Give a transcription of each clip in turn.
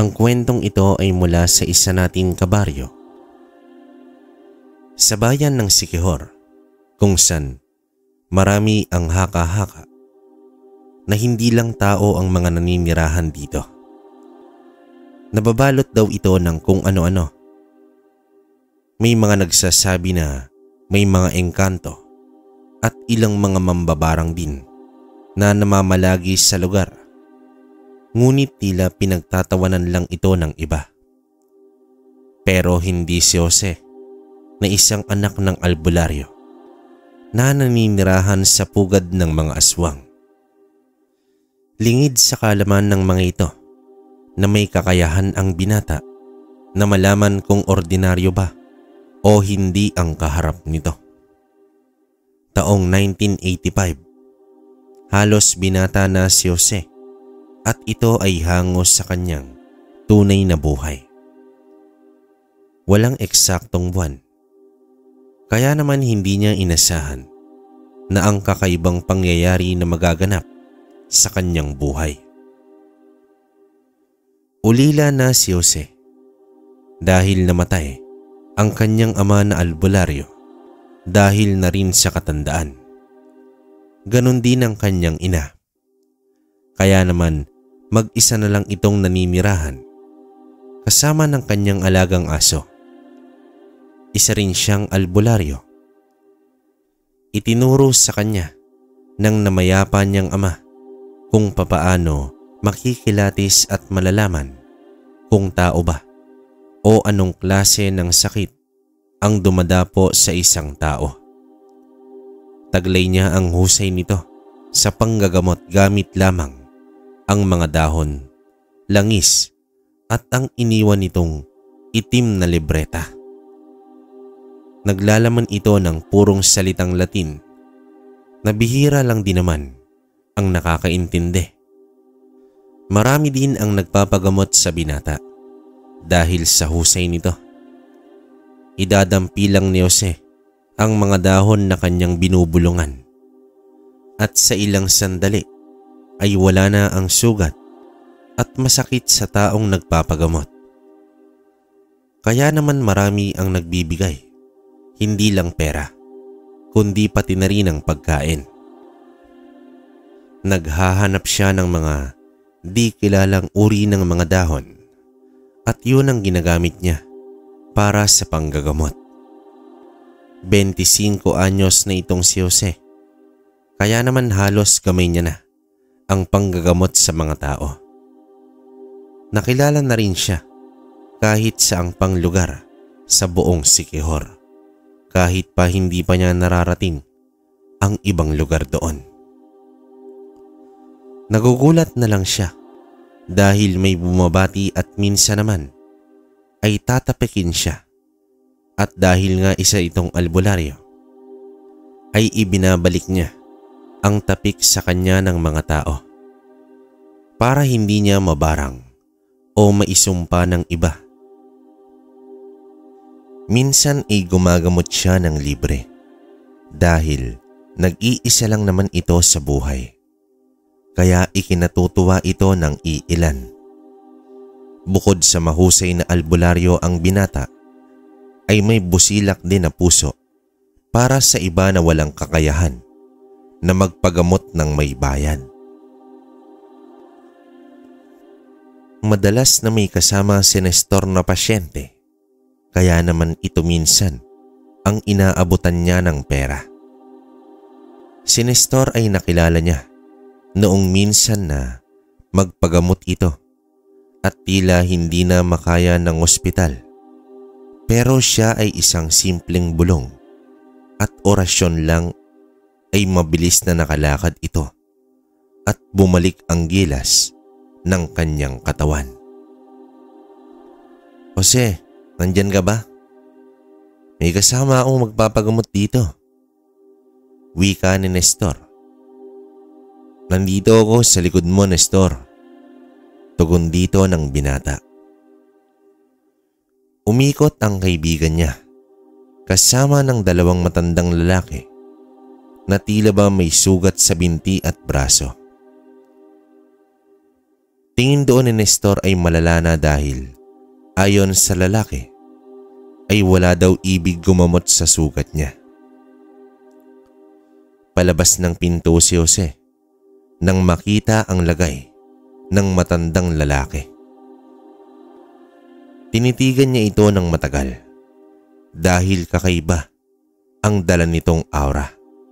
Ang kwentong ito ay mula sa isa nating kabaryo. Sa bayan ng Siquijor, kung saan marami ang haka-haka na hindi lang tao ang mga naninirahan dito. Nababalot daw ito ng kung ano-ano. May mga nagsasabi na may mga engkanto at ilang mga mambabarang din na namamalagi sa lugar. Ngunit tila pinagtatawanan lang ito ng iba. Pero hindi si Jose na isang anak ng albularyo na naninirahan sa pugad ng mga aswang. Lingid sa kaalaman ng mga ito na may kakayahan ang binata na malaman kung ordinaryo ba o hindi ang kaharap nito. Taong 1985, halos binata na si Jose at ito ay hangos sa kanyang tunay na buhay. Walang eksaktong buwan, kaya naman hindi niya inasahan na ang kakaibang pangyayari na magaganap sa kanyang buhay. Ulila na si Jose dahil namatay ang kanyang ama na albularyo dahil na rin sa katandaan. Ganon din ang kanyang ina. Kaya naman mag-isa na lang itong naninirahan kasama ng kanyang alagang aso. Isa rin siyang albularyo. Itinuro sa kanya ng namayapa niyang ama kung papaano makikilatis at malalaman kung tao ba o anong klase ng sakit ang dumadapo sa isang tao. Taglay niya ang husay nito sa panggagamot gamit lamang ang mga dahon, langis at ang iniwan nitong itim na libreta. Naglalaman ito ng purong salitang Latin na bihira lang din naman ang nakakaintindi. Marami din ang nagpapagamot sa binata dahil sa husay nito. Idadampi lang ni Jose ang mga dahon na kanyang binubulungan at sa ilang sandali ay wala na ang sugat at masakit sa taong nagpapagamot. Kaya naman marami ang nagbibigay, hindi lang pera, kundi pati na rin ang pagkain. Naghahanap siya ng mga di kilalang uri ng mga dahon at yun ang ginagamit niya para sa panggagamot. 25 anyos na itong si Jose, kaya naman halos kamay niya na ang panggagamot sa mga tao. Nakilala na rin siya kahit saang pang lugar sa buong Siquijor, kahit pa hindi pa niya nararating ang ibang lugar doon. Nagugulat na lang siya dahil may bumabati at minsan naman ay tatapikin siya, at dahil nga isa itong albularyo ay ibinabalik niya ang tapik sa kanya ng mga tao para hindi niya mabarang o maisumpa ng iba. Minsan ay gumagamot siya ng libre dahil nag-iisa lang naman ito sa buhay, kaya ikinatutuwa ito ng iilan. Bukod sa mahusay na albularyo ang binata, ay may busilak din na puso para sa iba na walang kakayahan na magpagamot ng may bayan. Madalas na may kasama si Nestor na pasyente, kaya naman ito minsan ang inaabutan niya ng pera. Si Nestor ay nakilala niya noong minsan na magpagamot ito at tila hindi na makaya ng ospital, pero siya ay isang simpleng bulong at orasyon lang ay mabilis na nakalakad ito at bumalik ang gilas ng kanyang katawan. Jose, nandyan ka ba? May kasama akong magpapagamot dito. Wika ni Nestor. Nandito ako sa likod mo, Nestor. Tugon dito ng binata. Umikot ang kaibigan niya kasama ng dalawang matandang lalaki na tila ba may sugat sa binti at braso. Tingin doon ni Nestor ay malala na dahil ayon sa lalaki ay wala daw ibig gumamot sa sugat niya. Palabas ng pinto si Jose nang makita ang lagay ng matandang lalaki. Tinitigan niya ito ng matagal dahil kakaiba ang dala nitong aura.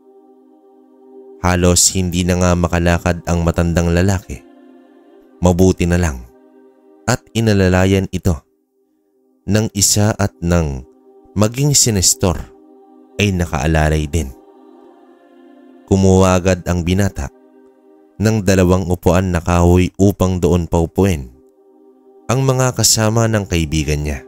Halos hindi na nga makalakad ang matandang lalaki. Mabuti na lang at inalalayan ito ng isa at nang maging si Nestor ay nakaalalay din. Kumuha agad ang binata ng 2 upuan na kahoy upang doon paupuin ang mga kasama ng kaibigan niya.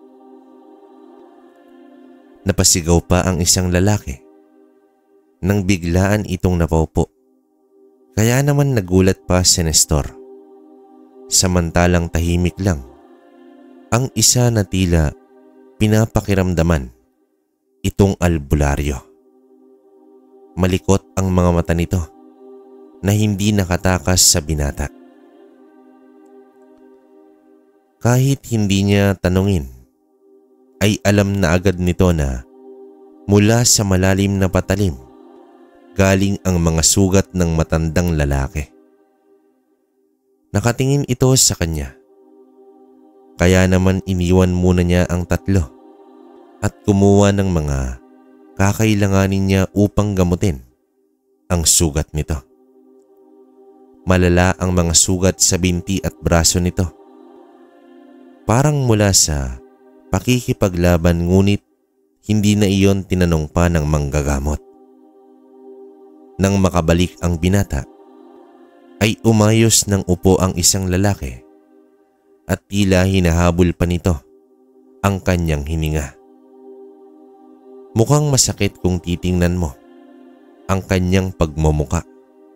Napasigaw pa ang isang lalaki nang biglaan itong napaupo. Kaya naman nagulat pa si Nestor. Samantalang tahimik lang ang isa na tila pinapakiramdaman itong albularyo. Malikot ang mga mata nito na hindi nakatakas sa binata. Kahit hindi niya tanungin, ay alam na agad nito na mula sa malalim na patalim galing ang mga sugat ng matandang lalaki. Nakatingin ito sa kanya. Kaya naman iniwan muna niya ang 3 at kumuha ng mga kakailanganin niya upang gamutin ang sugat nito. Malala ang mga sugat sa binti at braso nito. Parang mula sa pakikipaglaban, ngunit hindi na iyon tinanong pa ng manggagamot. Nang makabalik ang binata, ay umayos ng upo ang isang lalaki at tila hinahabol pa nito ang kanyang hininga. Mukhang masakit kung titingnan mo ang kanyang pagmumuka.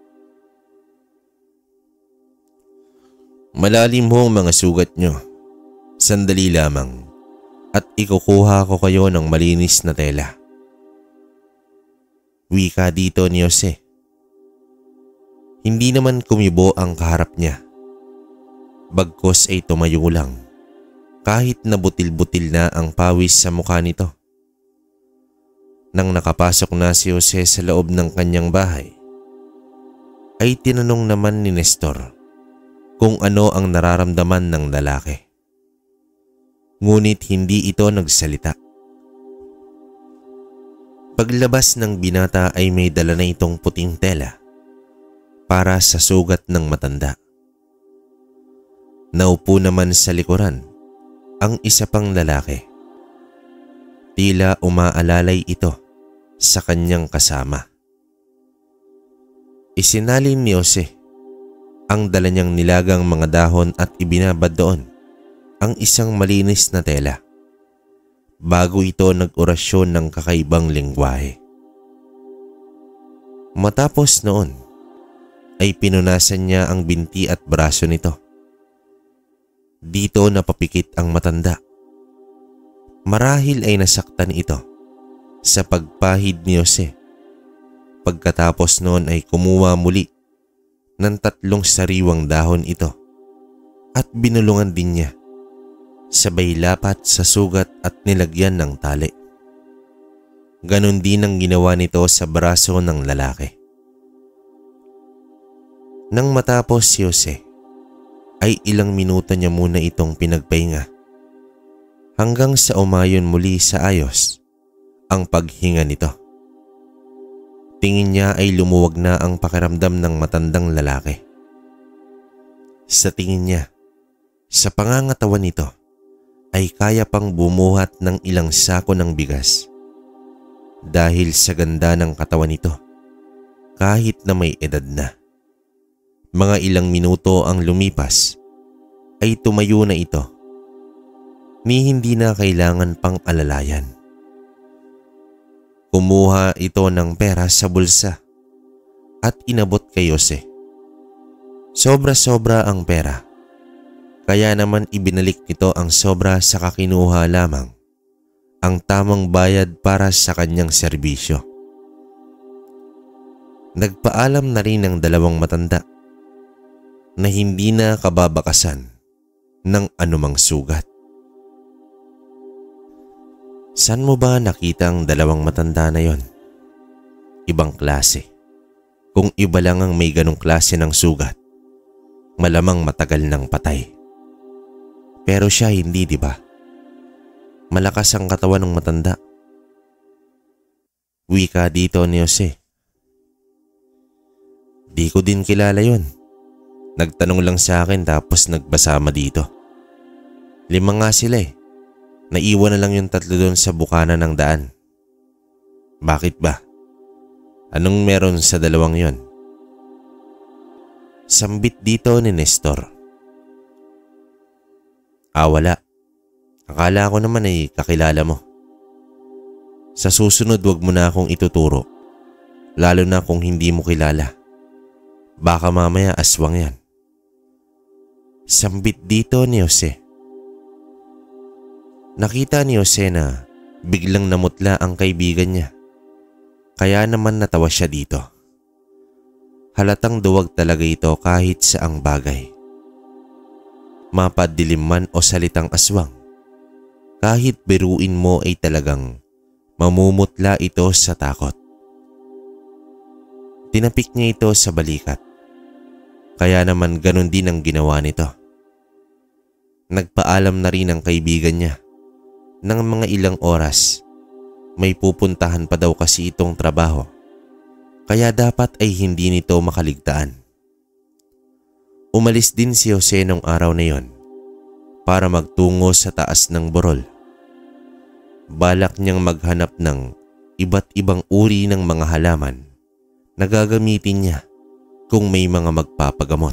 Malalim ho ang mga sugat nyo. Sandali lamang at ikukuha ko kayo ng malinis na tela. Wika dito ni Jose. Hindi naman kumibo ang kaharap niya. Bagkos ay tumayo lang kahit nabutil-butil na ang pawis sa mukha nito. Nang nakapasok na si Jose sa loob ng kanyang bahay, ay tinanong naman ni Nestor kung ano ang nararamdaman ng lalaki. Ngunit hindi ito nagsalita. Paglabas ng binata ay may dala na itong puting tela para sa sugat ng matanda. Naupo naman sa likuran ang isa pang lalaki. Tila umaalalay ito sa kanyang kasama. Isinalin ni Jose ang dala niyang nilagang mga dahon at ibinabad doon ang isang malinis na tela bago ito nag-orasyon ng kakaibang lengguwahe. Matapos noon ay pinunasan niya ang binti at braso nito. Dito napapikit ang matanda. Marahil ay nasaktan ito sa pagpahid ni Jose. Pagkatapos noon ay kumuha muli ng 3 sariwang dahon ito at binulungan din niya. Sabay lapat sa sugat at nilagyan ng tali. Ganon din ang ginawa nito sa braso ng lalaki. Nang matapos si Jose, ay ilang minuto niya muna itong pinagpahinga hanggang sa umayon muli sa ayos ang paghinga nito. Tingin niya ay lumuwag na ang pakiramdam ng matandang lalaki. Sa tingin niya, sa pangangatawan nito, ay kaya pang bumuhat ng ilang sako ng bigas. Dahil sa ganda ng katawan nito, kahit na may edad na. Mga ilang minuto ang lumipas, ay tumayo na ito. Ni hindi na kailangan pang alalayan. Kumuha ito ng pera sa bulsa at inabot kay Jose. Sobra-sobra ang pera. Kaya naman ibinalik nito ang sobra sa kakinuha lamang ang tamang bayad para sa kanyang serbisyo. Nagpaalam na rin ang 2 matanda na hindi na kababakasan ng anumang sugat. Saan mo ba nakita ang dalawang matanda na yon? Ibang klase. Kung iba lang ang may ganong klase ng sugat, malamang matagal nang patay. Pero siya hindi, di ba? Malakas ang katawan ng matanda. Wika dito ni Jose. Di ko din kilala yon. Nagtanong lang sa akin tapos nagbasama dito. 5 nga sila eh. Naiwan na lang yung 3 doon sa bukana ng daan. Bakit ba? Anong meron sa 2 yon? Sambit dito ni Nestor. Wala. Akala ko naman ay kakilala mo. Sa susunod wag mo na akong ituturo. Lalo na kung hindi mo kilala. Baka mamaya aswang yan. Sambit dito ni Jose. Nakita ni Jose na biglang namutla ang kaibigan niya. Kaya naman natawa siya dito. Halatang duwag talaga ito kahit saang bagay. Mapadilim man o salitang aswang, kahit biruin mo ay talagang mamumutla ito sa takot. Tinapik niya ito sa balikat. Kaya naman ganun din ang ginawa nito. Nagpaalam na rin ang kaibigan niya. Nang mga ilang oras, may pupuntahan pa daw kasi itong trabaho. Kaya dapat ay hindi nito makaligtaan. Umalis din si Jose nung araw na yon para magtungo sa taas ng burol. Balak niyang maghanap ng iba't ibang uri ng mga halaman na gagamitin niya kung may mga magpapagamot.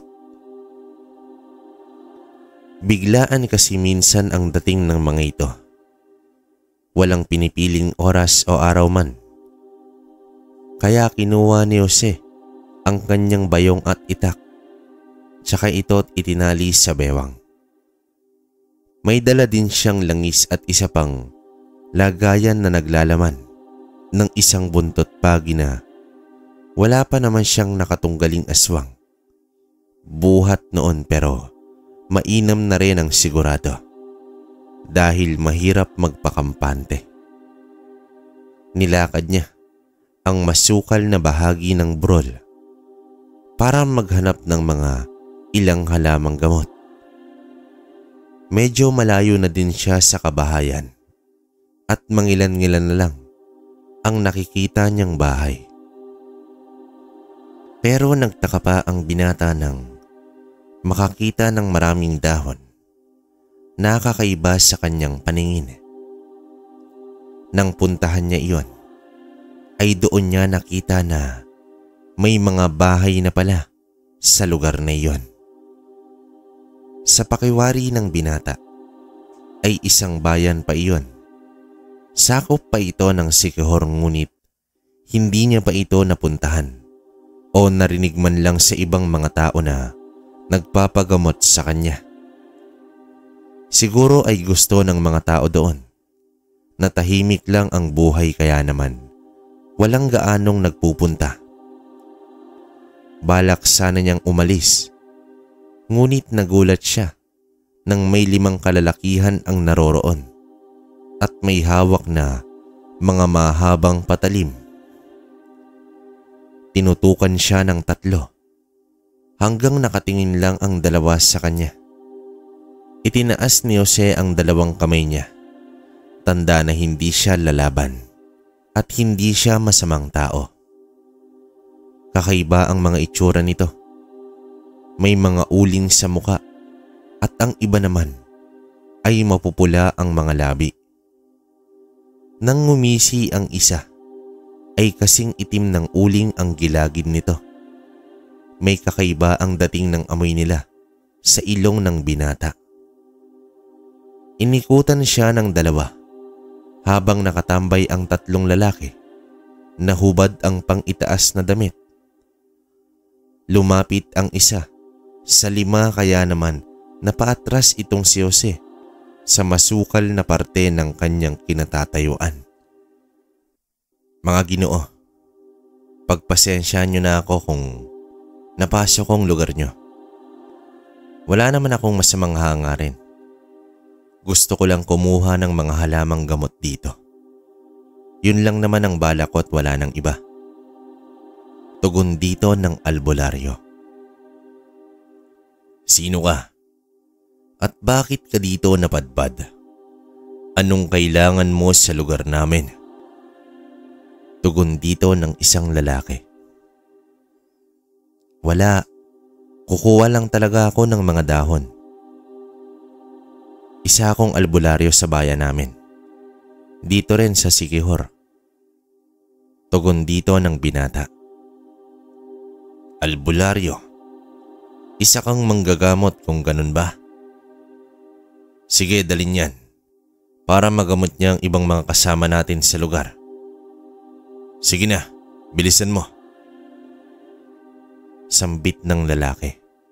Biglaan kasi minsan ang dating ng mga ito. Walang pinipiling oras o araw man. Kaya kinuha ni Jose ang kanyang bayong at itak, tsaka ito't itinali sa bewang. May dala din siyang langis at isa pang lagayan na naglalaman ng isang buntot pagi na wala pa naman siyang nakatunggaling aswang. Buhat noon pero mainam na rin ang sigurado dahil mahirap magpakampante. Nilakad niya ang masukal na bahagi ng burol para maghanap ng mga ilang halamang gamot. Medyo malayo na din siya sa kabahayan at mangilan-ngilan na lang ang nakikita niyang bahay. Pero nagtaka pa ang binata nang makakita ng maraming dahon na kakaiba sa kanyang paningin. Nang puntahan niya iyon, ay doon niya nakita na may mga bahay na pala sa lugar na iyon. Sa pakiwari ng binata ay isang bayan pa iyon. Sakop pa ito ng Siquijor ngunit hindi niya pa ito napuntahan o narinig man lang sa ibang mga tao na nagpapagamot sa kanya. Siguro ay gusto ng mga tao doon na tahimik lang ang buhay kaya naman walang gaanong nagpupunta. Balak sana niyang umalis, ngunit nagulat siya nang may 5 kalalakihan ang naroroon at may hawak na mga mahabang patalim. Tinutukan siya ng 3 hanggang nakatingin lang ang 2 sa kanya. Itinaas ni Jose ang 2 kamay niya. Tanda na hindi siya lalaban at hindi siya masamang tao. Kakaiba ang mga itsura nito. May mga uling sa muka at ang iba naman ay mapupula ang mga labi. Nang ngumisi ang isa, ay kasing itim ng uling ang gilagid nito. May kakaiba ang dating ng amoy nila sa ilong ng binata. Inikutan siya ng 2 habang nakatambay ang 3 lalaki na hubad ang pang-itaas na damit. Lumapit ang isa sa 5 kaya naman napaatras itong si Jose sa masukal na parte ng kanyang kinatatayuan. Mga Ginoo, pagpasensyahan niyo na ako kung napasok kong lugar niyo. Wala naman akong masamang hangarin. Gusto ko lang kumuha ng mga halamang gamot dito. Yun lang naman ang balak ko at wala nang iba. Tugon dito ng albularyo. Sino ka? At bakit ka dito napadpad? Anong kailangan mo sa lugar namin? Tugon dito ng isang lalaki. Wala. Kukuha lang talaga ako ng mga dahon. Isa akong albularyo sa bayan namin. Dito rin sa Siquijor. Tugon dito ng binata. Albularyo? Isa kang manggagamot kung ganun ba? Sige, dalhin yan. Para magamot niya ang ibang mga kasama natin sa lugar. Sige na, bilisan mo. Sambit ng lalaki.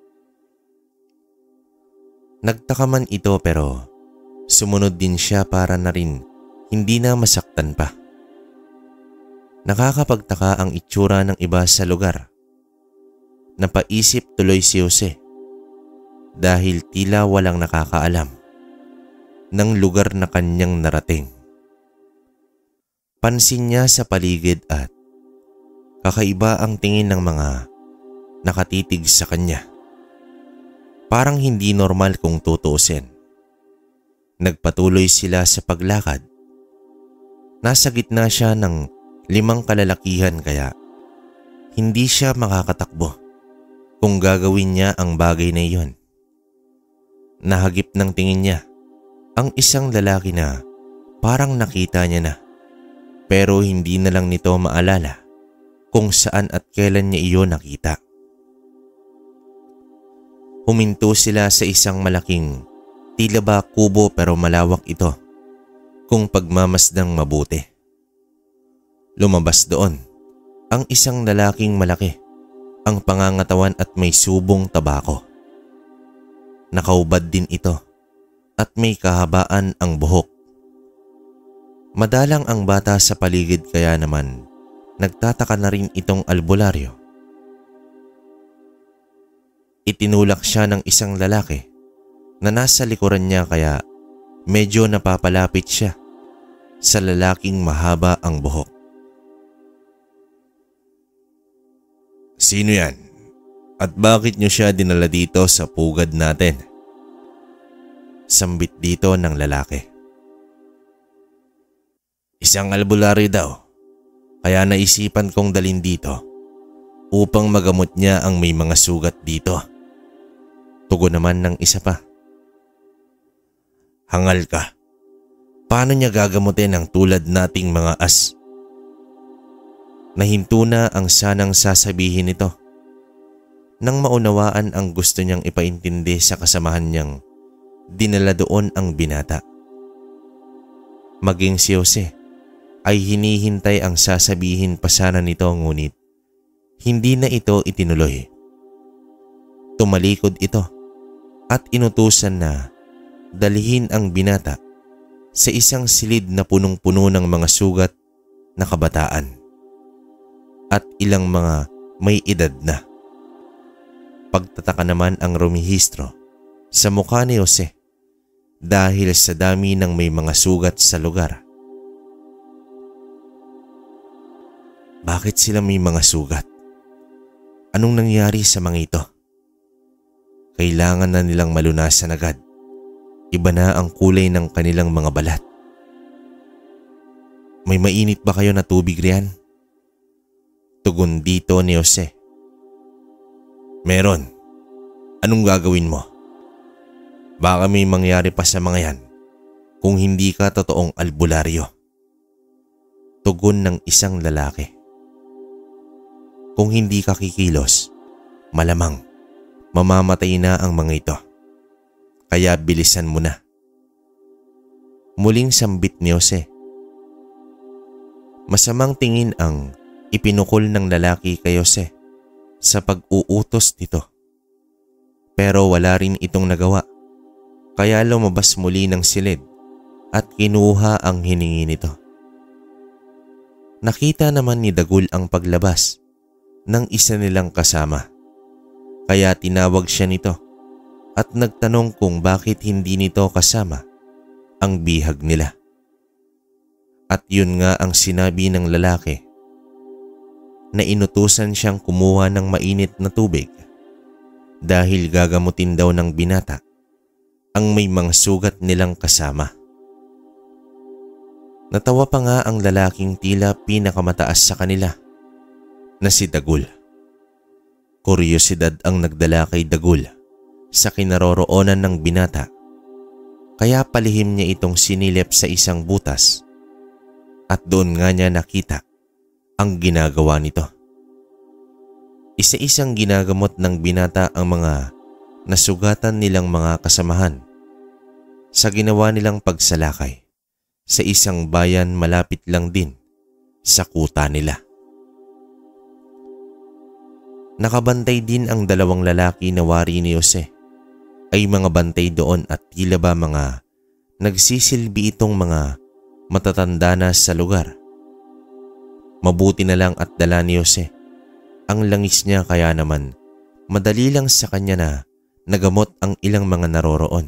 Nagtaka man ito pero sumunod din siya para na rin hindi na masaktan pa. Nakakapagtaka ang itsura ng iba sa lugar. Napaisip tuloy si Jose dahil tila walang nakakaalam ng lugar na kanyang narating. Pansin niya sa paligid at kakaiba ang tingin ng mga nakatitig sa kanya. Parang hindi normal kung tutuusin. Nagpatuloy sila sa paglakad. Nasa gitna siya ng 5 kalalakihan kaya hindi siya makakatakbo kung gagawin niya ang bagay na iyon. Nahagip ng tingin niya ang isang lalaki na parang nakita niya na pero hindi na lang nito maalala kung saan at kailan niya iyon nakita. Huminto sila sa isang malaking tila ba kubo pero malawak ito kung pagmamasdang mabuti. Lumabas doon ang isang lalaking malaki, ang pangangatawan at may subong tabako. Nakaubad din ito at may kahabaan ang buhok. Madalang ang bata sa paligid kaya naman nagtataka na rin itong albularyo. Itinulak siya ng isang lalaki na nasa likuran niya kaya medyo napapalapit siya sa lalaking mahaba ang buhok. Sino yan? At bakit niyo siya dinala dito sa pugad natin? Sambit dito ng lalaki. Isang albularyo daw, kaya naisipan kong dalhin dito upang magamot niya ang may mga sugat dito. Tugon naman ng isa pa. Hangal ka. Paano niya gagamutin ang tulad nating mga as? Nahinto na ang sanang sasabihin nito nang maunawaan ang gusto niyang ipaintindi sa kasamahan niyang dinala doon ang binata. Maging si Jose ay hinihintay ang sasabihin pa sana nito ngunit hindi na ito itinuloy. Tumalikod ito at inutusan na dalhin ang binata sa isang silid na punong-puno ng mga sugat na kabataan at ilang mga may edad na. Pagtataka naman ang rumihistro sa mukha ni Jose dahil sa dami ng may mga sugat sa lugar. Bakit sila may mga sugat? Anong nangyari sa mga ito? Kailangan na nilang malunasan agad. Iba na ang kulay ng kanilang mga balat. May mainit ba kayo na tubig riyan? Tugon dito ni Jose. Meron. Anong gagawin mo? Baka may mangyari pa sa mga yan kung hindi ka totoong albularyo. Tugon ng isang lalaki. Kung hindi ka kikilos, malamang mamamatay na ang mga ito. Kaya bilisan mo na. Muling sambit ni Jose. Masamang tingin ang ipinukol ng lalaki kay Jose sa pag-uutos nito. Pero wala rin itong nagawa. Kaya lumabas muli ng silid at kinuha ang hiningi nito. Nakita naman ni Dagul ang paglabas ng isa nilang kasama. Kaya tinawag siya nito at nagtanong kung bakit hindi nito kasama ang bihag nila. At yun nga ang sinabi ng lalaki, na inutusan siyang kumuha ng mainit na tubig dahil gagamutin daw ng binata ang may mga sugat nilang kasama. Natawa pa nga ang lalaking tila pinakamataas sa kanila na si Dagul. Kuryosidad ang nagdala kay Dagul sa kinaroroonan ng binata, kaya palihim niya itong sinilip sa isang butas at doon nga niya nakita ang ginagawa nito. Isa-isang ginagamot ng binata ang mga nasugatan nilang mga kasamahan sa ginawa nilang pagsalakay sa isang bayan malapit lang din sa kuta nila. Nakabantay din ang dalawang lalaki na wari ni Jose, ay mga bantay doon at tila ba mga nagsisilbi itong mga matatanda na sa lugar. Mabuti na lang at dala ni Jose ang langis niya, kaya naman madali lang sa kanya na nagamot ang ilang mga naroroon.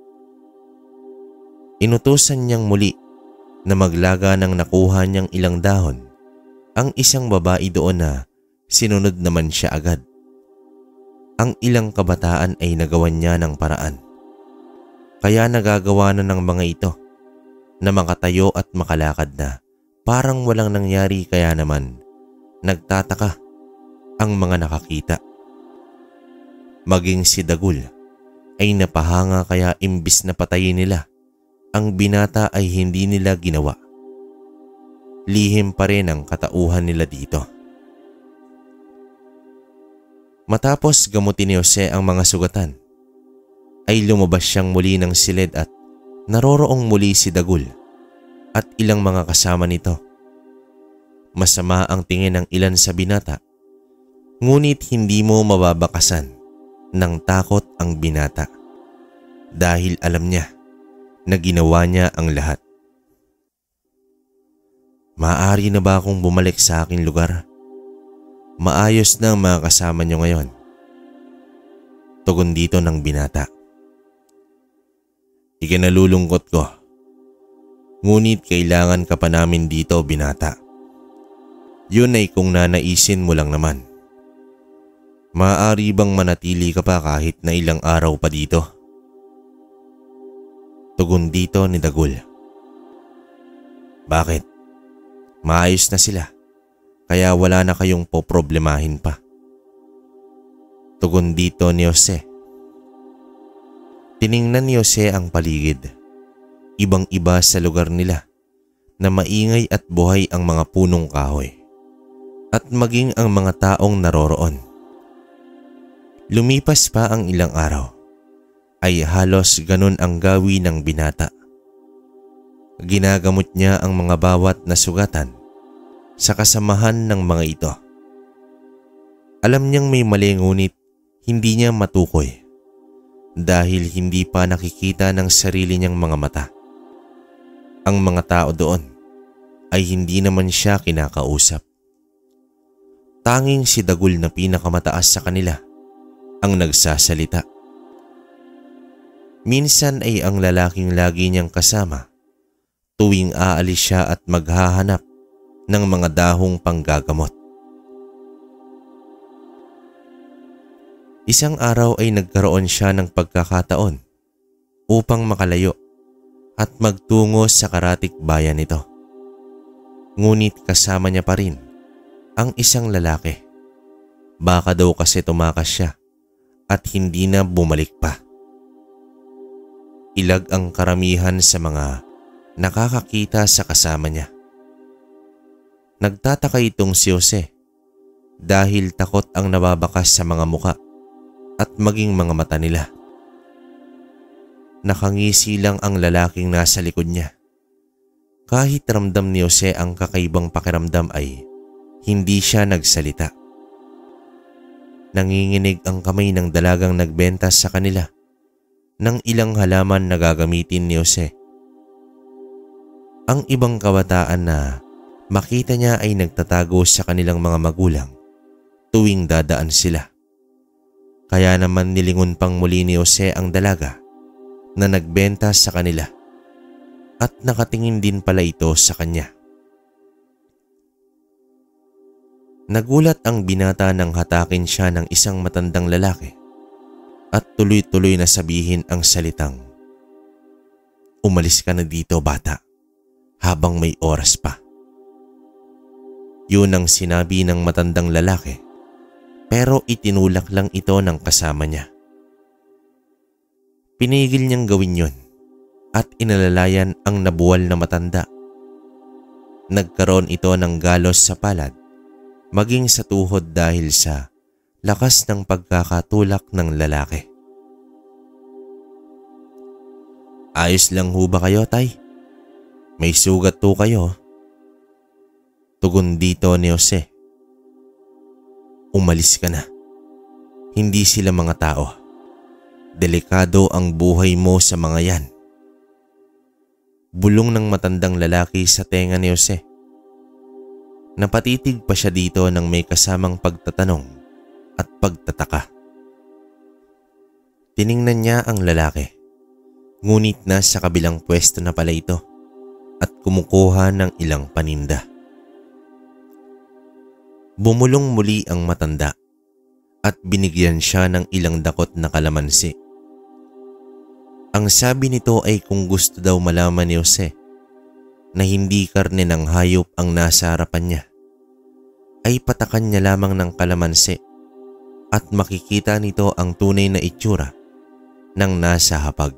Inutusan niyang muli na maglaga ng nakuha niyang ilang dahon ang isang babae doon na sinunod naman siya agad. Ang ilang kabataan ay nagawan niya ng paraan, kaya nagagawa na ng mga ito na makatayo at makalakad na parang walang nangyari, kaya naman nagtataka ang mga nakakita. Maging si Dagul ay napahanga, kaya imbis na patayin nila ang binata ay hindi nila ginawa. Lihim pa rin ang katauhan nila dito. Matapos gamutin ni Jose ang mga sugatan, ay lumabas siyang muli ng silid at naroroong muli si Dagul at ilang mga kasama nito. Masama ang tingin ng ilan sa binata, ngunit hindi mo mababakasan ng takot ang binata dahil alam niya na ginawa niya ang lahat. Maaari na ba akong bumalik sa aking lugar? Maayos na ang mga kasama niyo ngayon. Tugon dito ng binata. Ikinalulungkot ko, ngunit kailangan ka pa namin dito, binata. Yun ay kung nanaisin mo lang naman. Maaari bang manatili ka pa kahit na ilang araw pa dito? Tugon dito ni Dagul. Bakit? Maayos na sila, kaya wala na kayong poproblemahin pa. Tugon dito ni Jose. Tiningnan ni Jose ang paligid. Ibang-iba sa lugar nila na maingay at buhay ang mga punong kahoy at maging ang mga taong naroroon. Lumipas pa ang ilang araw ay halos ganun ang gawi ng binata. Ginagamot niya ang mga bawat na sugatan sa kasamahan ng mga ito. Alam niyang may mali, ngunit hindi niya matukoy dahil hindi pa nakikita ng sarili niyang mga mata. Ang mga tao doon ay hindi naman siya kinakausap. Tanging si Dagul na pinakamataas sa kanila ang nagsasalita. Minsan ay ang lalaking lagi niyang kasama tuwing aalis siya at maghahanap ng mga dahong panggagamot. Isang araw ay nagkaroon siya ng pagkakataon upang makalayo at magtungo sa karatig bayan nito. Ngunit kasama niya pa rin ang isang lalaki. Baka daw kasi tumakas siya at hindi na bumalik pa. Ilag ang karamihan sa mga nakakakita sa kasama niya. Nagtataka itong si Jose dahil takot ang nababakas sa mga muka at maging mga mata nila. Nakangisi lang ang lalaking nasa likod niya. Kahit ramdam ni Jose ang kakaibang pakiramdam ay hindi siya nagsalita. Nanginginig ang kamay ng dalagang nagbenta sa kanila ng ilang halaman na gagamitin ni Jose. Ang ibang kabataan na makita niya ay nagtatago sa kanilang mga magulang tuwing dadaan sila. Kaya naman nilingon pang muli ni Jose ang dalaga na nagbenta sa kanila at nakatingin din pala ito sa kanya. Nagulat ang binata nang hatakin siya ng isang matandang lalaki at tuloy-tuloy na sabihin ang salitang, "Umalis ka na dito, bata, habang may oras pa." Yun ang sinabi ng matandang lalaki, pero itinulak lang ito ng kasama niya. Pinigil niyang gawin yun at inalalayan ang nabuwal na matanda. Nagkaroon ito ng galos sa palad, maging sa tuhod dahil sa lakas ng pagkakatulak ng lalaki. "Ayos lang ho ba kayo, tay? May sugat to kayo?" Tugon dito ni Jose. "Umalis ka na. Hindi sila mga tao. Delikado ang buhay mo sa mga yan." Bulong ng matandang lalaki sa tenga ni Jose. Napatitig pa siya dito ng may kasamang pagtatanong at pagtataka. Tiningnan niya ang lalaki, ngunit nasa kabilang pwesto na pala ito at kumukuha ng ilang paninda. Bumulong muli ang matanda at binigyan siya ng ilang dakot na kalamansi. Ang sabi nito ay kung gusto daw malaman ni Jose na hindi karne ng hayop ang nasa harapan niya, ay patakan niya lamang ng kalamansi at makikita nito ang tunay na itsura ng nasa hapag.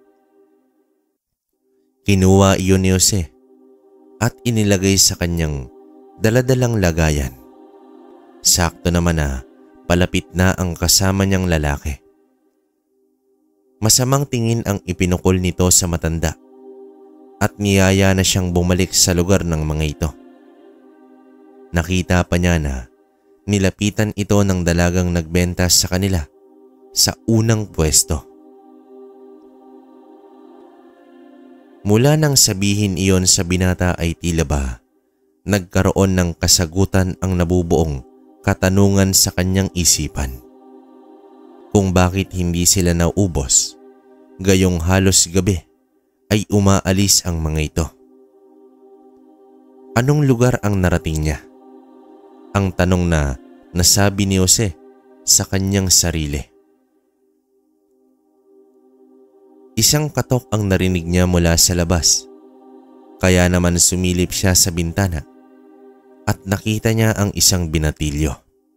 Kinuha iyon ni Jose at inilagay sa kanyang daladalang lagayan. Sakto naman na palapit na ang kasama niyang lalaki. Masamang tingin ang ipinukol nito sa matanda at niyaya na siyang bumalik sa lugar ng mga ito. Nakita pa niya na nilapitan ito ng dalagang nagbenta sa kanila sa unang pwesto. Mula nang sabihin iyon sa binata ay tila ba nagkaroon ng kasagutan ang nabubuong katanungan sa kanyang isipan. Kung bakit hindi sila naubos, gayong halos gabi ay umaalis ang mga ito. Anong lugar ang narating niya? Ang tanong na nasabi ni Jose sa kanyang sarili. Isang katok ang narinig niya mula sa labas, kaya naman sumilip siya sa bintana at nakita niya ang isang binatilyo.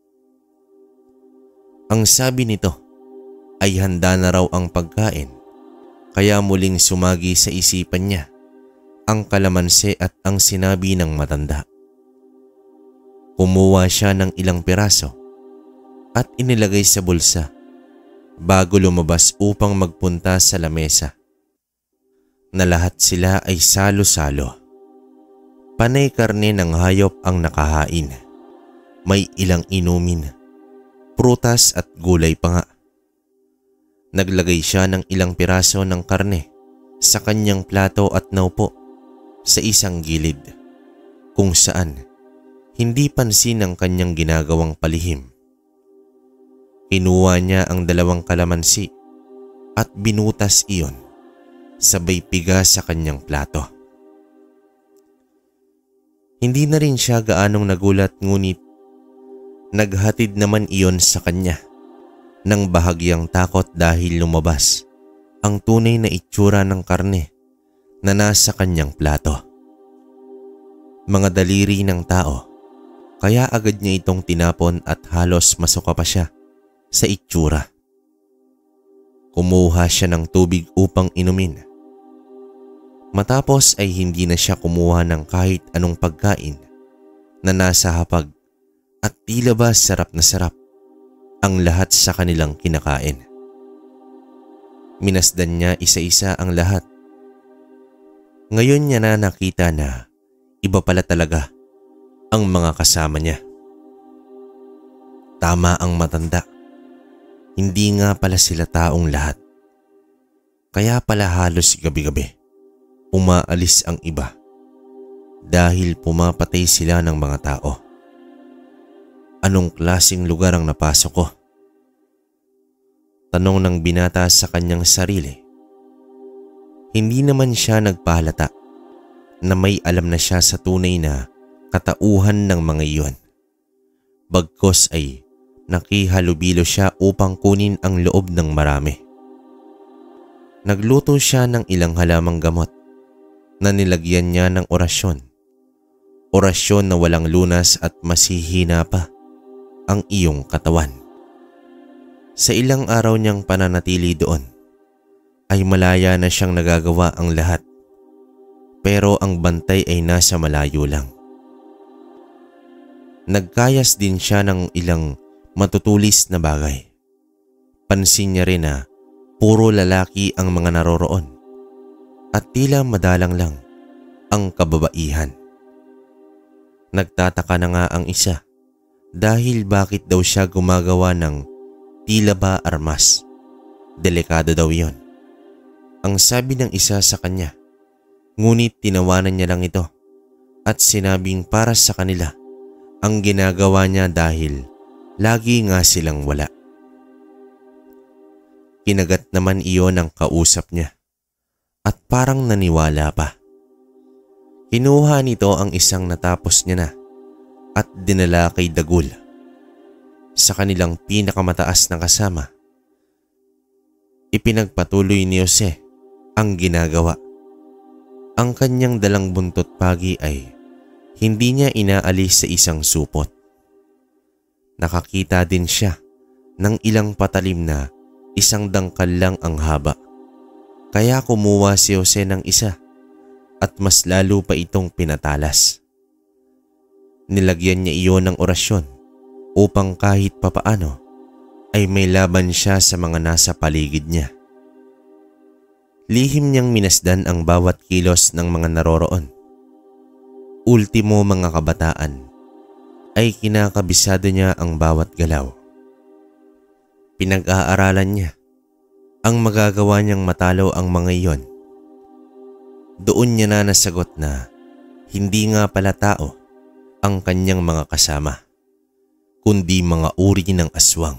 Ang sabi nito ay handa na raw ang pagkain, kaya muling sumagi sa isipan niya ang kalamansi at ang sinabi ng matanda. Kumuha siya ng ilang piraso at inilagay sa bulsa bago lumabas upang magpunta sa lamesa, na lahat sila ay salo-salo. Panay karne ng hayop ang nakahain. May ilang inumin, prutas at gulay pa nga. Naglagay siya ng ilang piraso ng karne sa kanyang plato at naupo sa isang gilid, kung saan hindi pansin ang kanyang ginagawang palihim. Kinuha niya ang 2 kalamansi at binutas iyon sabay piga sa kanyang plato. Hindi na rin siya gaanong nagulat, ngunit naghatid naman iyon sa kanya ng bahagyang takot dahil lumabas ang tunay na itsura ng karne na nasa kanyang plato. Mga daliri ng tao, kaya agad niya itong tinapon at halos masuka pa siya sa itsura. Kumuha siya ng tubig upang inumin. Matapos ay hindi na siya kumuha ng kahit anong pagkain na nasa hapag at tila ba sarap na sarap ang lahat sa kanilang kinakain. Minasdan niya isa-isa ang lahat. Ngayon niya na nakita na iba pala talaga ang mga kasama niya. Tama ang matanda. Hindi nga pala sila taong lahat. Kaya pala halos gabi-gabi umaalis ang iba dahil pumapatay sila ng mga tao. Anong klaseng lugar ang napasok ko? tanong ng binata sa kanyang sarili. Hindi naman siya nagpahalata na may alam na siya sa tunay na katauhan ng mga iyon. Bagkos ay nakihalubilo siya upang kunin ang loob ng marami. Nagluto siya ng ilang halamang gamot na nilagyan niya ng orasyon. Orasyon na walang lunas at masihina pa ang iyong katawan. Sa ilang araw niyang pananatili doon, ay malaya na siyang nagagawa ang lahat. Pero ang bantay ay nasa malayo lang. Nagkayas din siya ng ilang matutulis na bagay. Pansin niya rin na puro lalaki ang mga naroroon at tila madalang lang ang kababaihan. Nagtataka na nga ang isa dahil bakit daw siya gumagawa ng tila ba armas. Delikado daw yon. Ang sabi ng isa sa kanya, ngunit tinawanan niya lang ito at sinabing para sa kanila ang ginagawa niya dahil lagi nga silang wala. Kinagat naman iyon ang kausap niya at parang naniwala pa. Kinuha nito ang isang natapos niya na at dinala kay Dagul. Sa kanilang pinakamataas na kasama, ipinagpatuloy ni Jose ang ginagawa. Ang kanyang dalang buntot pagi ay hindi niya inaalis sa isang supot. Nakakita din siya ng ilang patalim na isang dangkal lang ang haba. Kaya kumuha si Jose ng isa at mas lalo pa itong pinatalas. Nilagyan niya iyon ng orasyon upang kahit papaano ay may laban siya sa mga nasa paligid niya. Lihim niyang minasdan ang bawat kilos ng mga naroroon. Ultimo mga kabataan ay kinakabisado niya ang bawat galaw. Pinag-aaralan niya ang magagawa niyang matalo ang mga iyon. Doon niya na nasagot na hindi nga pala tao ang kanyang mga kasama, kundi mga uri ng aswang.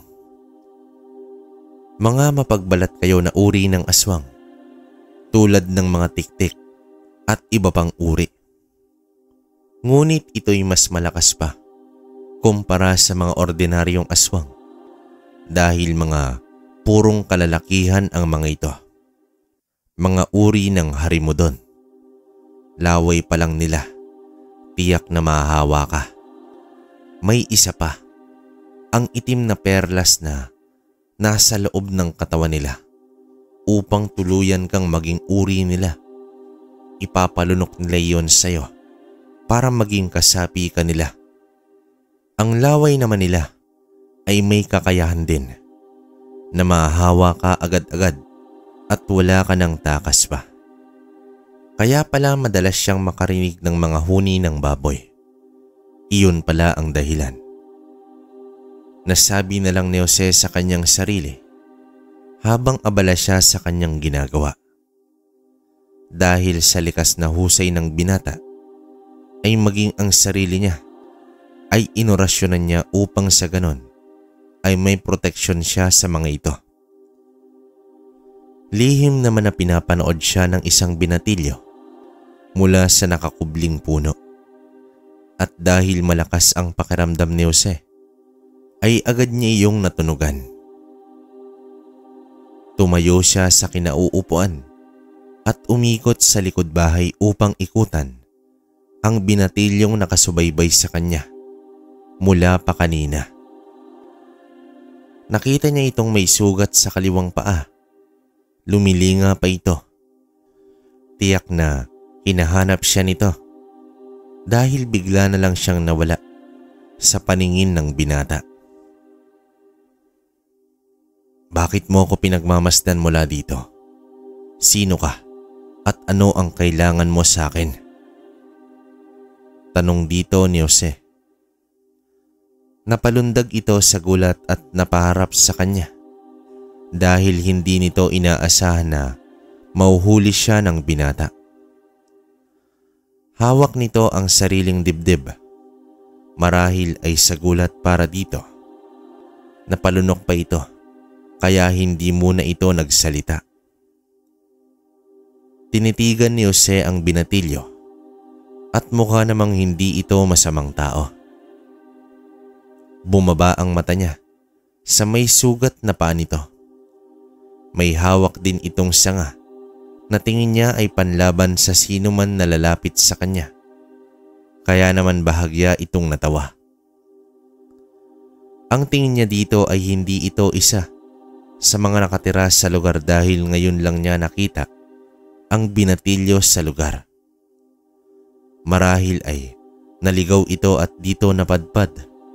Mga mapagbalat kayo na uri ng aswang, tulad ng mga tiktik at iba pang uri. Ngunit ito'y mas malakas pa kumpara sa mga ordinaryong aswang dahil mga purong kalalakihan ang mga ito. Mga uri ng harimodon. Laway pa lang nila, tiyak na mahahawa ka. May isa pa, ang itim na perlas na nasa loob ng katawan nila. Upang tuluyan kang maging uri nila, ipapalunok nila iyon sa'yo para maging kasapi ka nila. Ang laway naman nila ay may kakayahan din na mahahawa ka agad-agad at wala ka ng takas pa. Kaya pala madalas siyang makarinig ng mga huni ng baboy. Iyon pala ang dahilan. Nasabi na lang ni Jose sa kanyang sarili habang abala siya sa kanyang ginagawa. Dahil sa likas na husay ng binata, ay maging ang sarili niya ay inorasyonan niya upang sa ganon ay may proteksyon siya sa mga ito. Lihim naman na pinapanood siya ng isang binatilyo mula sa nakakubling puno. At dahil malakas ang pakiramdam ni Jose, ay agad niya iyong natunugan. Tumayo siya sa kinauupuan at umikot sa likod bahay upang ikutan ang binatilyong nakasubaybay sa kanya mula pa kanina. Nakita niya itong may sugat sa kaliwang paa. Lumilinga pa ito. Tiyak na hinahanap siya nito dahil bigla na lang siyang nawala sa paningin ng binata. Bakit mo ako pinagmamasdan mula dito? Sino ka at ano ang kailangan mo sa akin? Tanong dito ni Jose. Napalundag ito sa gulat at napaharap sa kanya dahil hindi nito inaasahan na mauhuli siya ng binata. Hawak nito ang sariling dibdib. Marahil ay sa gulat para dito. Napalunok pa ito kaya hindi muna ito nagsalita. Tinitigan ni Jose ang binatilyo at mukha namang hindi ito masamang tao. Bumaba ang mata niya sa may sugat na paa nito. May hawak din itong sanga na tingin niya ay panlaban sa sino man na lalapit sa kanya. Kaya naman bahagya itong natawa. Ang tingin niya dito ay hindi ito isa sa mga nakatira sa lugar dahil ngayon lang niya nakita ang binatilyo sa lugar. Marahil ay naligaw ito at dito napadpad.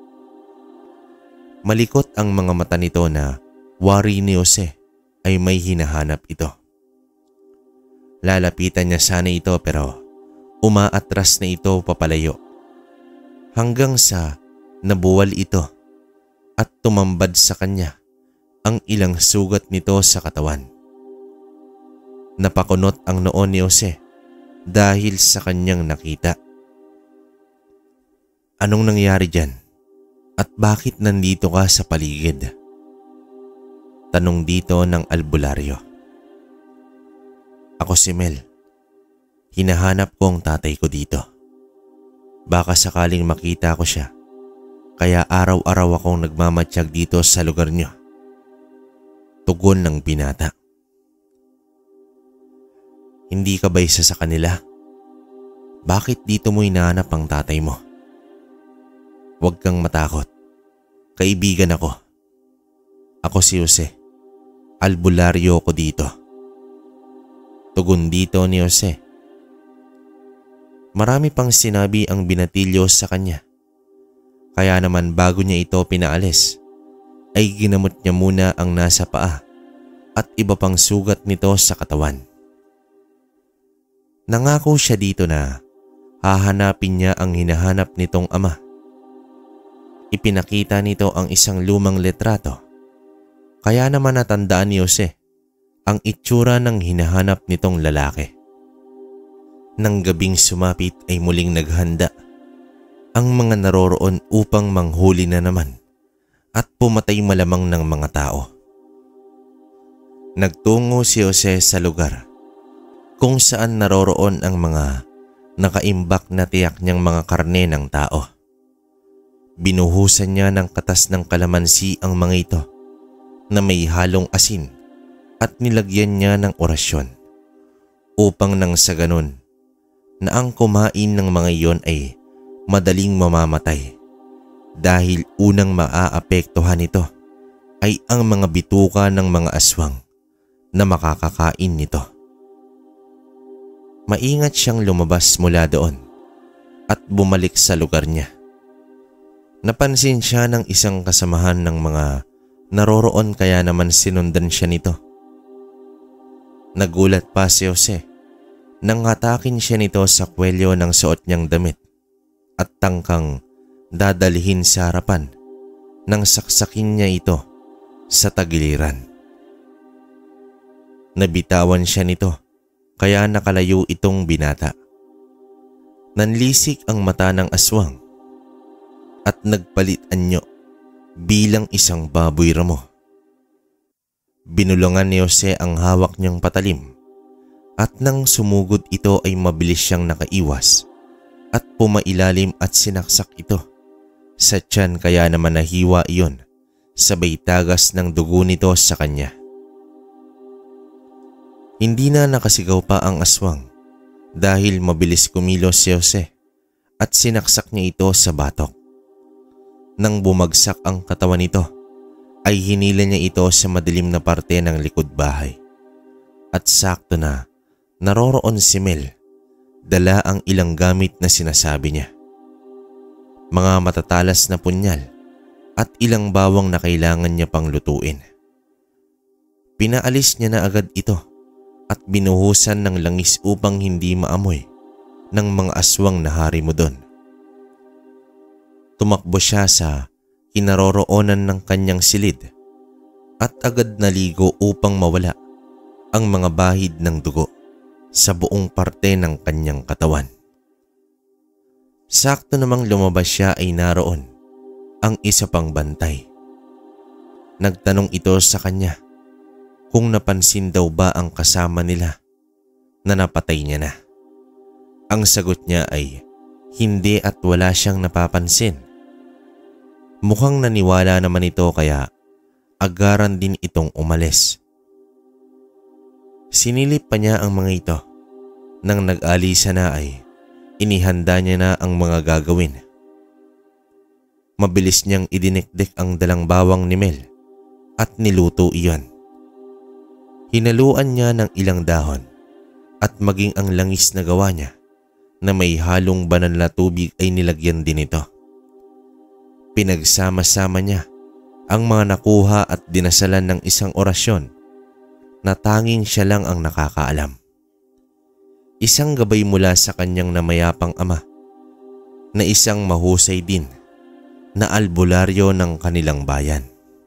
Malikot ang mga mata nito na wari ni Jose ay may hinahanap ito. Lalapitan niya sana ito pero umaatras na ito papalayo hanggang sa nabuwal ito at tumambad sa kanya ang ilang sugat nito sa katawan. Napakunot ang noo ni Jose dahil sa kanyang nakita. Anong nangyari dyan? At bakit nandito ka sa paligid? Tanong dito ng albularyo. Ako si Mel. Hinahanap ko ang tatay ko dito. Baka sakaling makita ko siya. Kaya araw-araw akong nagmamatsyag dito sa lugar niyo. Tugon ng binata. Hindi ka ba isa sa kanila? Bakit dito mo hinahanap ang tatay mo? Huwag kang matakot. Kaibigan ako. Ako si Jose. Albularyo ko dito. Tugon dito ni Jose. Marami pang sinabi ang binatilyo sa kanya. Kaya naman bago niya ito pinaalis, ay ginamot niya muna ang nasa paa at iba pang sugat nito sa katawan. Nangako siya dito na hahanapin niya ang hinahanap nitong ama. Ipinakita nito ang isang lumang litrato. Kaya naman natandaan ni Jose ang itsura ng hinahanap nitong lalaki. Nang gabing sumapit ay muling naghanda ang mga naroroon upang manghuli na naman at pumatay malamang ng mga tao. Nagtungo si Jose sa lugar kung saan naroroon ang mga nakaimbak na tiyak niyang mga karne ng tao. Binuhusan niya ng katas ng kalamansi ang mga ito na may halong asin at nilagyan niya ng orasyon upang nang sa ganun na ang kumain ng mga iyon ay madaling mamamatay dahil unang maaapektuhan nito ay ang mga bituka ng mga aswang na makakakain nito. Maingat siyang lumabas mula doon at bumalik sa lugar niya. Napansin siya ng isang kasamahan ng mga naroroon kaya naman sinundan siya nito. Nagulat pa si Jose nang hatakin siya nito sa kwelyo ng suot niyang damit at tangkang dadalhin sa harapan nang saksakin niya ito sa tagiliran. Nabitawan siya nito kaya nakalayo itong binata. Nanlisik ang mata ng aswang at nagpalit anyo bilang isang baboy ramo. Binulungan ni Jose ang hawak niyang patalim at nang sumugod ito ay mabilis siyang nakaiwas at pumailalim at sinaksak ito sa tiyan kaya naman nahiwa iyon sabay tagas ng dugo nito sa kanya. Hindi na nakasigaw pa ang aswang dahil mabilis kumilos si Jose at sinaksak niya ito sa batok. Nang bumagsak ang katawan nito, ay hinila niya ito sa madilim na parte ng likod bahay. At sakto na naroroon si Mel, dala ang ilang gamit na sinasabi niya. Mga matatalas na punyal at ilang bawang na kailangan niya pang lutuin. Pinaalis niya na agad ito at binuhusan ng langis upang hindi maamoy ng mga aswang na hari mo doon. Tumakbo siya sa kinaroroonan ng kanyang silid at agad naligo upang mawala ang mga bahid ng dugo sa buong parte ng kanyang katawan. Sakto namang lumabas siya ay naroon ang isa pang bantay. Nagtanong ito sa kanya kung napansin daw ba ang kasama nila na napatay niya na. Ang sagot niya ay hindi at wala siyang napapansin. Mukhang naniwala naman ito kaya agaran din itong umalis. Sinilip pa niya ang mga ito. Nang nag-alisa na ay inihanda niya na ang mga gagawin. Mabilis niyang idinikdik ang dalang bawang ni Mel at niluto iyon. Hinaluan niya ng ilang dahon at maging ang langis na gawa niya na may halong banal na tubig ay nilagyan din ito. Pinagsama-sama niya ang mga nakuha at dinasalan ng isang orasyon na tanging siya lang ang nakakaalam. Isang gabay mula sa kanyang namayapang ama na isang mahusay din na albularyo ng kanilang bayan.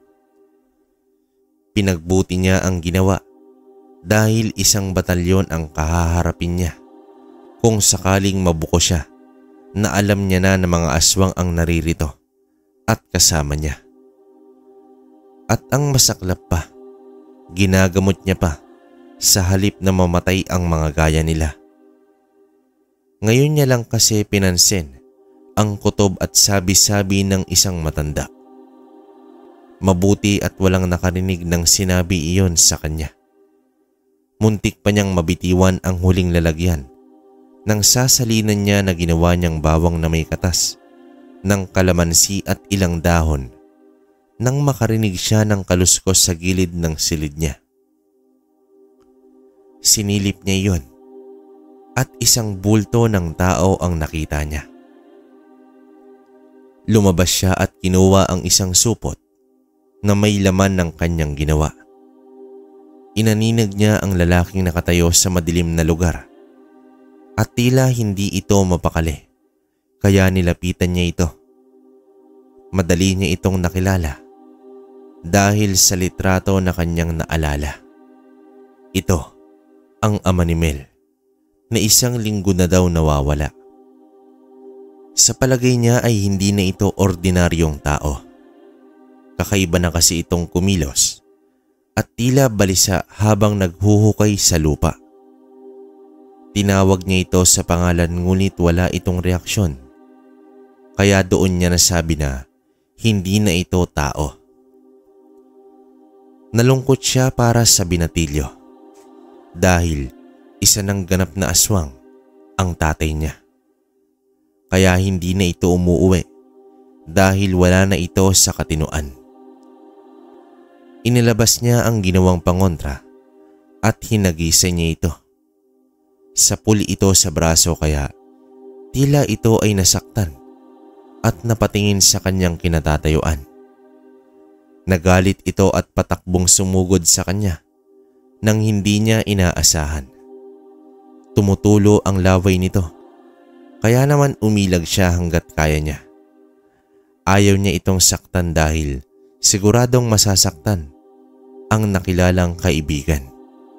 Pinagbuti niya ang ginawa dahil isang batalyon ang kahaharapin niya kung sakaling mabuko siya na alam niya na mga aswang ang naririto at kasama niya. At ang masaklap pa, ginagamot niya pa sa halip na mamatay ang mga gaya nila. Ngayon niya lang kasi pinansin ang kutob at sabi-sabi ng isang matanda. Mabuti at walang nakarinig ng sinabi iyon sa kanya. Muntik pa niyang mabitiwan ang huling lalagyan nang sasalinan niya na ginawa niyang bawang na may katas ng kalamansi at ilang dahon nang makarinig siya ng kaluskos sa gilid ng silid niya. Sinilip niya iyon at isang bulto ng tao ang nakita niya. Lumabas siya at kinuha ang isang supot na may laman ng kanyang ginawa. Inaninag niya ang lalaking nakatayo sa madilim na lugar at tila hindi ito mapakali kaya nilapitan niya ito. Madali niya itong nakilala dahil sa litrato na kanyang naalala. Ito ang ama ni Mel na isang linggo na daw nawawala. Sa palagay niya ay hindi na ito ordinaryong tao. Kakaiba na kasi itong kumilos at tila balisa habang naghuhukay sa lupa. Tinawag niya ito sa pangalan ngunit wala itong reaksyon. Kaya doon niya nasabi na hindi na ito tao. Nalungkot siya para sa binatilyo dahil isa ng ganap na aswang ang tatay niya. Kaya hindi na ito umuuwi dahil wala na ito sa katinuan. Inilabas niya ang ginawang pangontra at hinagisa niya ito. Sapul ito sa braso kaya tila ito ay nasaktan at napatingin sa kanyang kinatatayuan. Nagalit ito at patakbong sumugod sa kanya nang hindi niya inaasahan. Tumutulo ang laway nito, kaya naman umilag siya hanggat kaya niya. Ayaw niya itong saktan dahil siguradong masasaktan ang nakilalang kaibigan.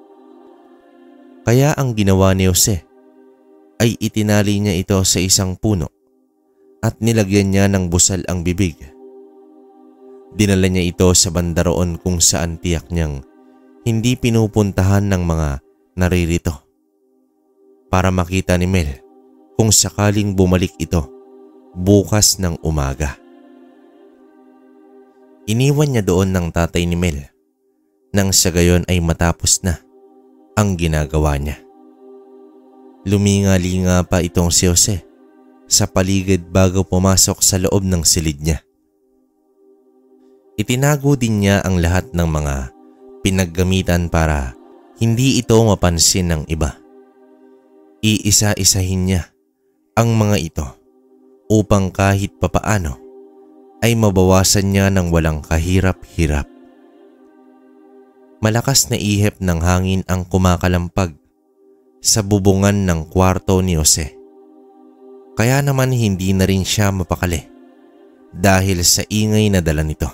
Kaya ang ginawa ni Jose ay itinali niya ito sa isang puno at nilagyan niya ng busal ang bibig. Dinala niya ito sa bandaroon kung saan tiyak niyang hindi pinupuntahan ng mga naririto. Para makita ni Mel kung sakaling bumalik ito bukas ng umaga. Iniwan niya doon ng tatay ni Mel nang sa gayon ay matapos na ang ginagawa niya. Luminga-linga pa itong si Jose sa paligid bago pumasok sa loob ng silid niya. Itinago din niya ang lahat ng mga pinaggamitan para hindi ito mapansin ng iba. Iisa-isahin niya ang mga ito upang kahit papaano ay mabawasan niya ng walang kahirap-hirap. Malakas na ihip ng hangin ang kumakalampag sa bubungan ng kwarto ni Jose. Kaya naman hindi na rin siya mapakali dahil sa ingay na dala nito.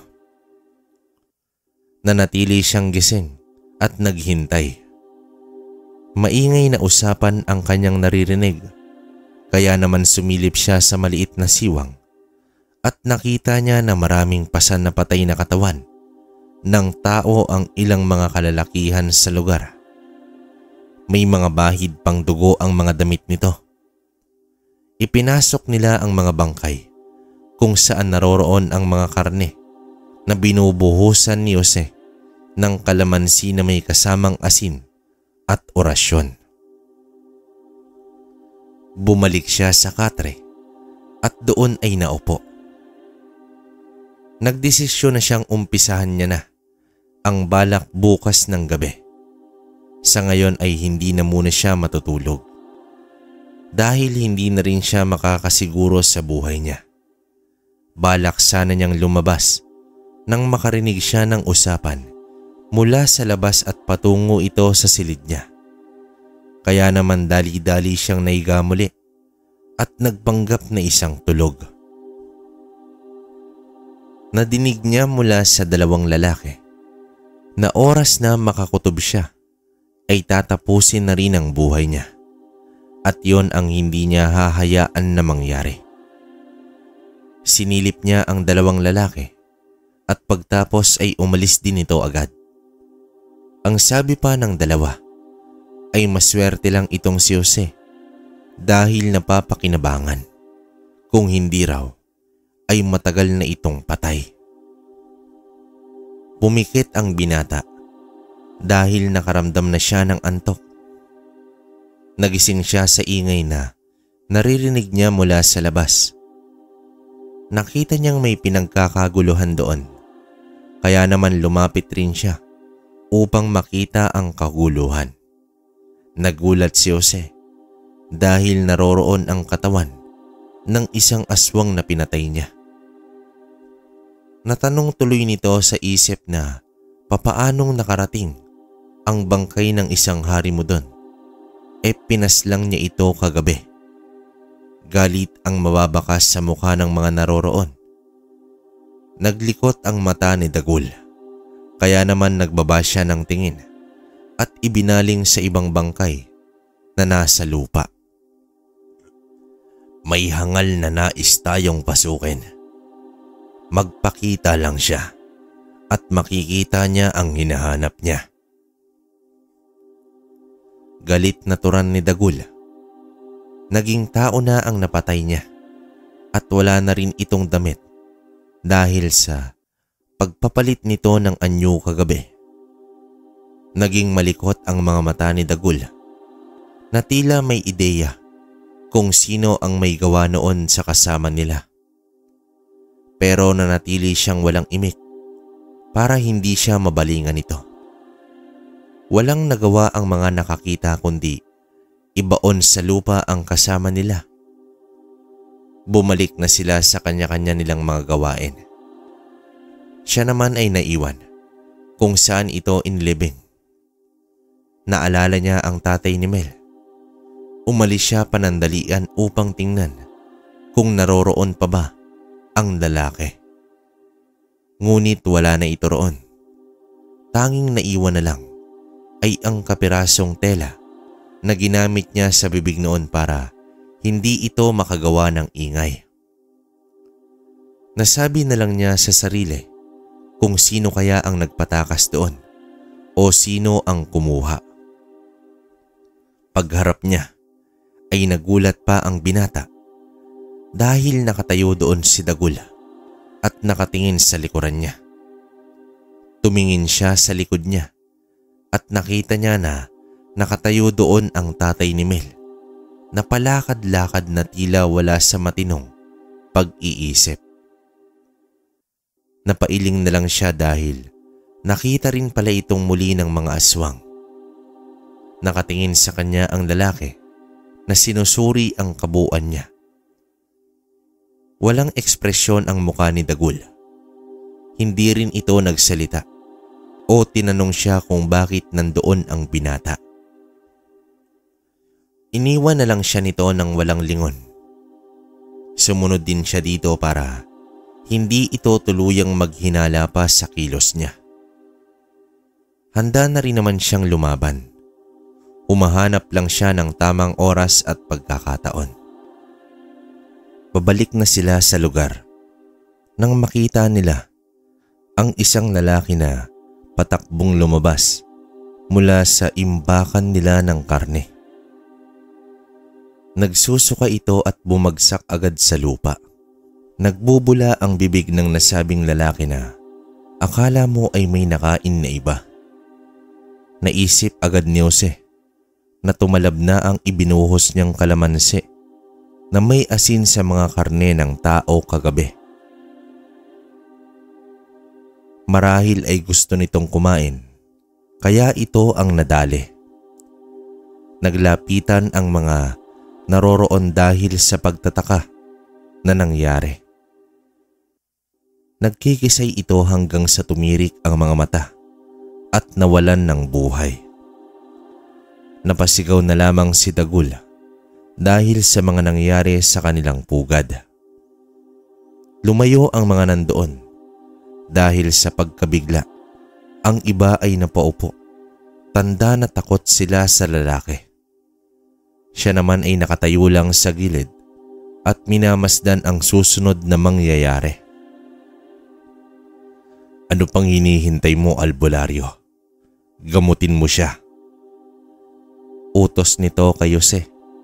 Nanatili siyang gising at naghintay. Maingay na usapan ang kanyang naririnig, kaya naman sumilip siya sa maliit na siwang at nakita niya na maraming pasan na patay na katawan ng tao ang ilang mga kalalakihan sa lugar. May mga bahid pang dugo ang mga damit nito. Ipinasok nila ang mga bangkay kung saan naroroon ang mga karne na binubuhusan ni Jose ng kalamansi na may kasamang asin at orasyon. Bumalik siya sa katre at doon ay naupo. Nagdesisyon na siyang umpisahan niya na ang balak bukas ng gabi. Sa ngayon ay hindi na muna siya matutulog dahil hindi na rin siya makakasiguro sa buhay niya. Balak sana niyang lumabas nang makarinig siya ng usapan mula sa labas at patungo ito sa silid niya. Kaya naman dali-dali siyang naiga muli at nagpanggap na isang tulog. Nadinig niya mula sa dalawang lalaki na oras na makakutob siya ay tatapusin na rin ang buhay niya at yon ang hindi niya hahayaan na mangyari. Sinilip niya ang dalawang lalaki at pagtapos ay umalis din ito agad. Ang sabi pa ng dalawa ay maswerte lang itong si Jose dahil napapakinabangan. Kung hindi raw ay matagal na itong patay. Pumikit ang binata dahil nakaramdam na siya ng antok. Nagising siya sa ingay na naririnig niya mula sa labas. Nakita niyang may pinagkakaguluhan doon, kaya naman lumapit rin siya upang makita ang kaguluhan. Nagulat si Jose dahil naroroon ang katawan ng isang aswang na pinatay niya. Natanong tuloy nito sa isip na papaanong nakarating ang bangkay ng isang hari mo doon. Pinaslang niya ito kagabi. Galit ang mababakas sa mukha ng mga naroroon. Naglikot ang mata ni Dagul, kaya naman nagbaba siya ng tingin at ibinaling sa ibang bangkay na nasa lupa. May hangal na nais tayong pasukin. Magpakita lang siya at makikita niya ang hinahanap niya. Galit na turan ni Dagul. Naging tao na ang napatay niya at wala na rin itong damit dahil sa pagpapalit nito ng anyo kagabi. Naging malikot ang mga mata ni Dagul na tila may ideya kung sino ang may gawa noon sa kasama nila. Pero nanatili siyang walang imik para hindi siya mabalingan nito. Walang nagawa ang mga nakakita kundi ibaon sa lupa ang kasama nila. Bumalik na sila sa kanya-kanya nilang mga gawain. Siya naman ay naiwan kung saan ito inlibing. Naalala niya ang tatay ni Mel. Umalis siya panandalian upang tingnan kung naroroon pa ba ang lalaki. Ngunit wala na ito roon. Tanging naiwan na lang ay ang kapirasong tela na ginamit niya sa bibig noon para hindi ito makagawa ng ingay. Nasabi na lang niya sa sarili kung sino kaya ang nagpatakas doon o sino ang kumuha. Pagharap niya ay nagulat pa ang binata dahil nakatayo doon si Dagul at nakatingin sa likuran niya. Tumingin siya sa likod niya at nakita niya na nakatayo doon ang tatay ni Mel na palakad-lakad na tila wala sa matinong pag-iisip. Napailing na lang siya dahil nakita rin pala itong muli ng mga aswang. Nakatingin sa kanya ang lalaki na sinusuri ang kabuuan niya. Walang ekspresyon ang mukha ni Dagul. Hindi rin ito nagsalita o tinanong siya kung bakit nandoon ang binata. Iniwan na lang siya nito ng walang lingon. Sumunod din siya dito para hindi ito tuluyang maghinala pa sa kilos niya. Handa na rin naman siyang lumaban. Humahanap lang siya ng tamang oras at pagkakataon. Babalik na sila sa lugar nang makita nila ang isang lalaki na patakbong lumabas mula sa imbakan nila ng karne. Nagsusuka ito at bumagsak agad sa lupa. Nagbubula ang bibig ng nasabing lalaki na akala mo ay may nakain na iba. Naisip agad ni Jose na tumalab na ang ibinuhos niyang kalamansi na may asin sa mga karne ng tao kagabi. Marahil ay gusto nitong kumain, kaya ito ang nadali. Naglapitan ang mga naroroon dahil sa pagtataka na nangyari. Nagkikisay ito hanggang sa tumirik ang mga mata at nawalan ng buhay. Napasigaw na lamang si Dagul dahil sa mga nangyari sa kanilang pugad. Lumayo ang mga nandoon. Dahil sa pagkabigla, ang iba ay napaupo. Tanda na takot sila sa lalaki. Siya naman ay nakatayo lang sa gilid at minamasdan ang susunod na mangyayari. Ano pang hinihintay mo, albularyo? Gamutin mo siya. Utos nito kay Jose.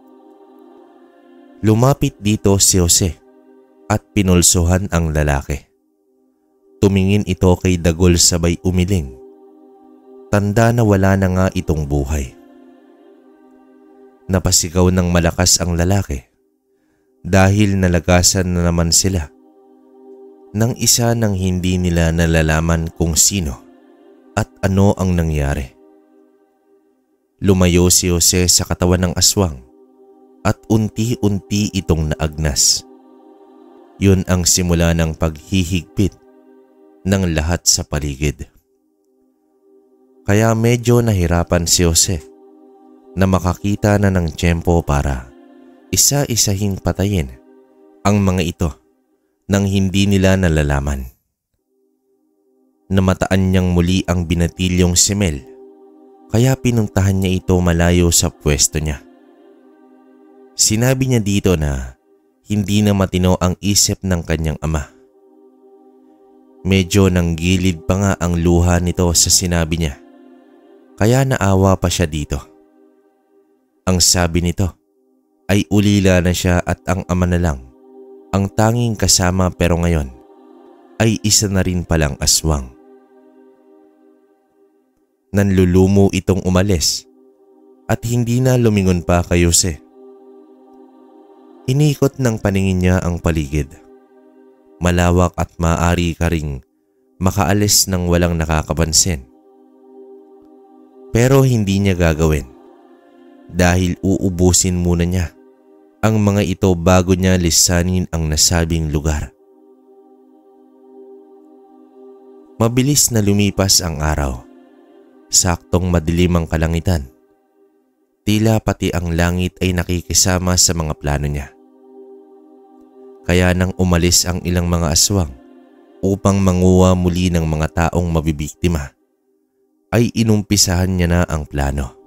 Lumapit dito si Jose at pinulsuhan ang lalaki. Tumingin ito kay Dagul sabay umiling. Tanda na wala na nga itong buhay. Napasigaw ng malakas ang lalaki dahil nalagasan na naman sila ng isa nang hindi nila nalalaman kung sino at ano ang nangyari. Lumayo si Jose sa katawan ng aswang at unti-unti itong naagnas. Yun ang simula ng paghihigpit ng lahat sa paligid. Kaya medyo nahirapan si Jose na makakita na ng tiyempo para isa-isahing patayin ang mga ito nang hindi nila nalalaman. Namataan niyang muli ang binatilyong si Mel, kaya pinuntahan niya ito malayo sa pwesto niya. Sinabi niya dito na hindi na matino ang isip ng kanyang ama. Medyo nanggilid pa nga ang luha nito sa sinabi niya, kaya naawa pa siya dito. Ang sabi nito ay ulila na siya at ang ama na lang ang tanging kasama, pero ngayon ay isa na rin palang aswang. Nanlulumo itong umalis at hindi na lumingon pa kay Jose. Inikot ng paningin niya ang paligid. Malawak at maaari ka ring makaalis ng walang nakakapansin. Pero hindi niya gagawin dahil uubusin muna niya ang mga ito bago niya lisanin ang nasabing lugar. Mabilis na lumipas ang araw. Saktong madilim ang kalangitan. Tila pati ang langit ay nakikisama sa mga plano niya. Kaya nang umalis ang ilang mga aswang upang manguha muli ng mga taong mabibiktima, ay inumpisahan niya na ang plano.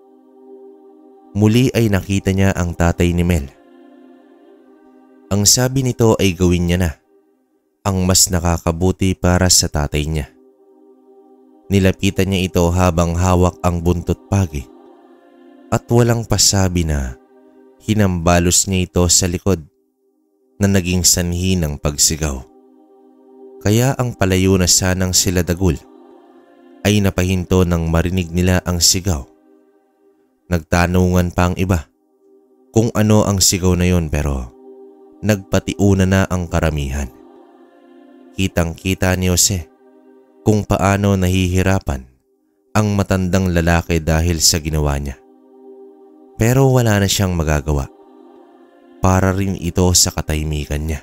Muli ay nakita niya ang tatay ni Mel. Ang sabi nito ay gawin niya na ang mas nakakabuti para sa tatay niya. Nilapitan niya ito habang hawak ang buntot pagi at walang pasabi na hinambalos niya ito sa likod na naging sanhi ng pagsigaw. Kaya ang palayo na sanang sila Dagul ay napahinto nang marinig nila ang sigaw. Nagtanungan pa ang iba kung ano ang sigaw na yon, pero nagpatiuna na ang karamihan. Kitang-kita ni Jose kung paano nahihirapan ang matandang lalaki dahil sa ginawa niya. Pero wala na siyang magagawa. Para rin ito sa katahimikan niya.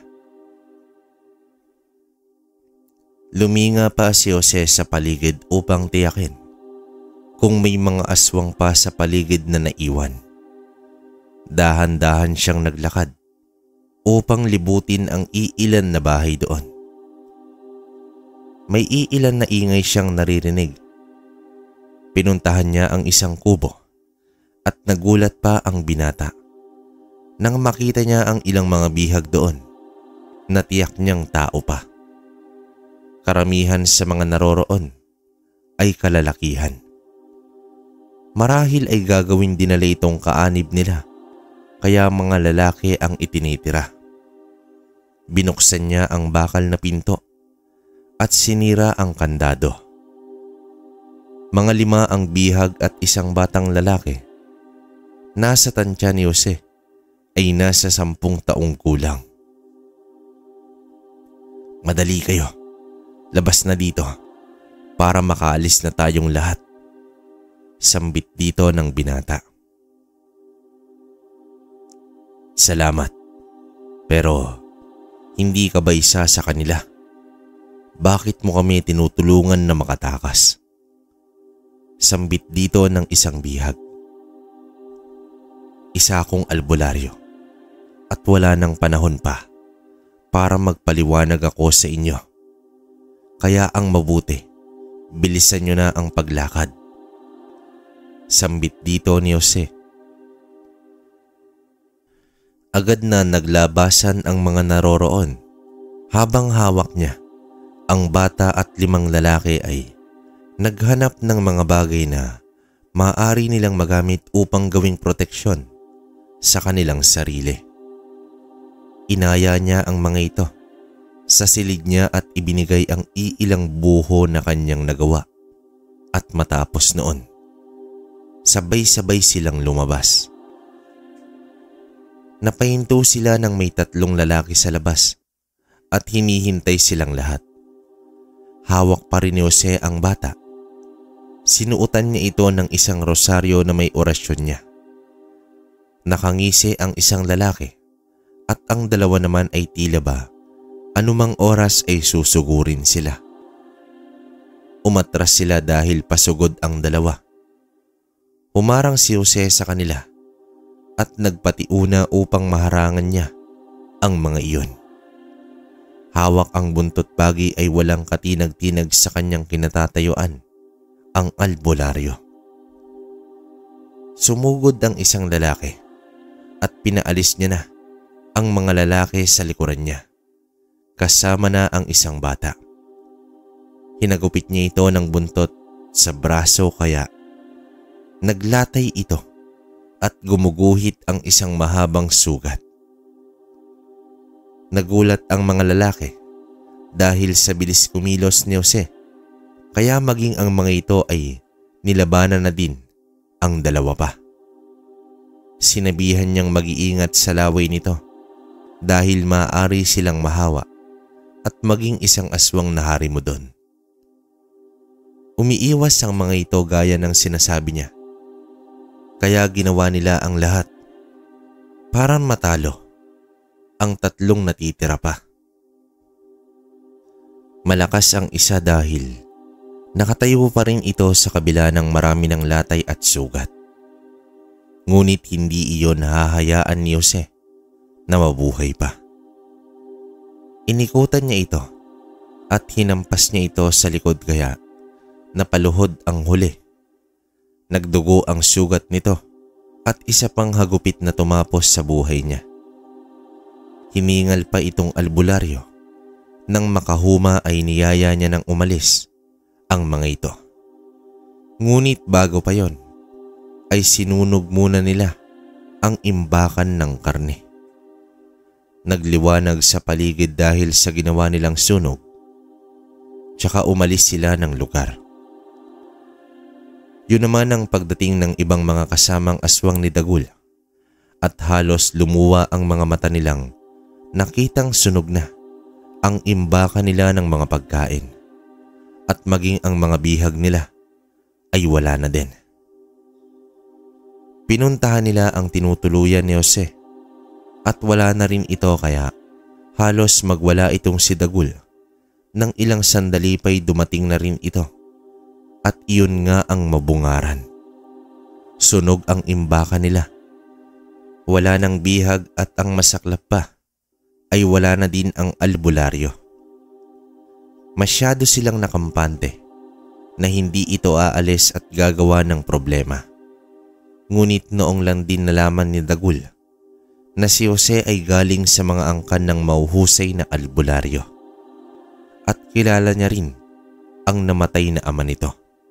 Luminga pa si Jose sa paligid upang tiyakin kung may mga aswang pa sa paligid na naiwan. Dahan-dahan siyang naglakad upang libutin ang iilan na bahay doon. May iilan na ingay siyang naririnig. Pinuntahan niya ang isang kubo at nagulat pa ang binata nang makita niya ang ilang mga bihag doon na tiyak niyang tao pa. Karamihan sa mga naroroon ay kalalakihan. Marahil ay gagawin dinala itong kaanib nila, kaya mga lalaki ang itinitira. Binuksan niya ang bakal na pinto at sinira ang kandado. Mga 5 ang bihag at isang batang lalaki. Nasa tansya ni Jose ay nasa 10 taong kulang. Madali kayo, labas na dito para makaalis na tayong lahat. Sambit dito ng binata. Salamat, pero hindi ka ba isa sa kanila? Bakit mo kami tinutulungan na makatakas? Sambit dito ng isang bihag. Isa akong albularyo at wala nang panahon pa para magpaliwanag ako sa inyo. Kaya ang mabuti, bilisan nyo na ang paglakad. Sambit dito ni Jose. Agad na naglabasan ang mga naroroon. Habang hawak niya, ang bata at 5 lalaki ay naghanap ng mga bagay na maaari nilang magamit upang gawing proteksyon sa kanilang sarili. Inaya niya ang mga ito sa silid niya at ibinigay ang iilang buho na kanyang nagawa. At matapos noon, sabay-sabay silang lumabas. Napahinto sila ng may 3 lalaki sa labas at hinihintay silang lahat. Hawak pa rin ni Jose ang bata. Sinuotan niya ito ng isang rosaryo na may orasyon niya. Nakangisi ang isang lalaki at ang 2 naman ay tila ba anumang oras ay susugurin sila. Umatras sila dahil pasugod ang 2. Humarang si Jose sa kanila at nagpatiuna upang maharangan niya ang mga iyon. Hawak ang buntot bagi ay walang katinag-tinag sa kanyang kinatatayuan, ang albularyo. Sumugod ang isang lalaki at pinaalis niya na ang mga lalaki sa likuran niya, kasama na ang isang bata. Hinagupit niya ito ng buntot sa braso kaya naglatay ito at gumuguhit ang isang mahabang sugat. Nagulat ang mga lalaki dahil sa bilis kumilos ni Jose, kaya maging ang mga ito ay nilabanan na din ang 2 pa. Sinabihan niyang mag-iingat sa laway nito dahil maaari silang mahawa at maging isang aswang na hari mo doon. Umiiwas ang mga ito gaya ng sinasabi niya. Kaya ginawa nila ang lahat para matalo ang 3 natitira pa. Malakas ang isa dahil nakatayo pa rin ito sa kabila ng marami ng latay at sugat. Ngunit hindi iyon hahayaan ni Jose na mabuhay pa. Inikutan niya ito at hinampas niya ito sa likod kaya napaluhod ang huli. Nagdugo ang sugat nito at isa pang hagupit na tumapos sa buhay niya. Hiningal pa itong albularyo. Nang makahuma ay niyaya niya nang umalis ang mga ito. Ngunit bago pa yon, ay sinunog muna nila ang imbakan ng karne. Nagliwanag sa paligid dahil sa ginawa nilang sunog, tsaka umalis sila ng lugar. Yun naman ang pagdating ng ibang mga kasamang aswang ni Dagul at halos lumuwa ang mga mata nilang nakitang sunog na ang imbakan nila ng mga pagkain at maging ang mga bihag nila ay wala na din. Pinuntahan nila ang tinutuluyan ni Jose at wala na rin ito kaya halos magwala itong si Dagul. Nang ilang sandali pa'y dumating na rin ito at iyon nga ang mabungaran. Sunog ang imbakan nila. Wala ng bihag at ang masaklap pa ay wala na din ang albularyo. Masyado silang nakampante na hindi ito aalis at gagawa ng problema. Ngunit noong lang din nalaman ni Dagul na si Jose ay galing sa mga angkan ng mauhusay na albularyo. at kilala niya rin ang namatay na ama nito.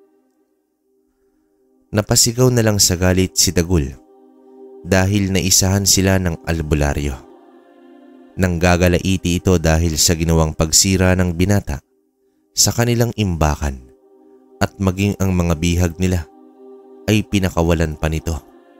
Napasigaw na lang sa galit si Dagul dahil naisahan sila ng albularyo. Nanggagalaiti ito dahil sa ginawang pagsira ng binata sa kanilang imbakan at maging ang mga bihag nila ay pinakawalan pa nito.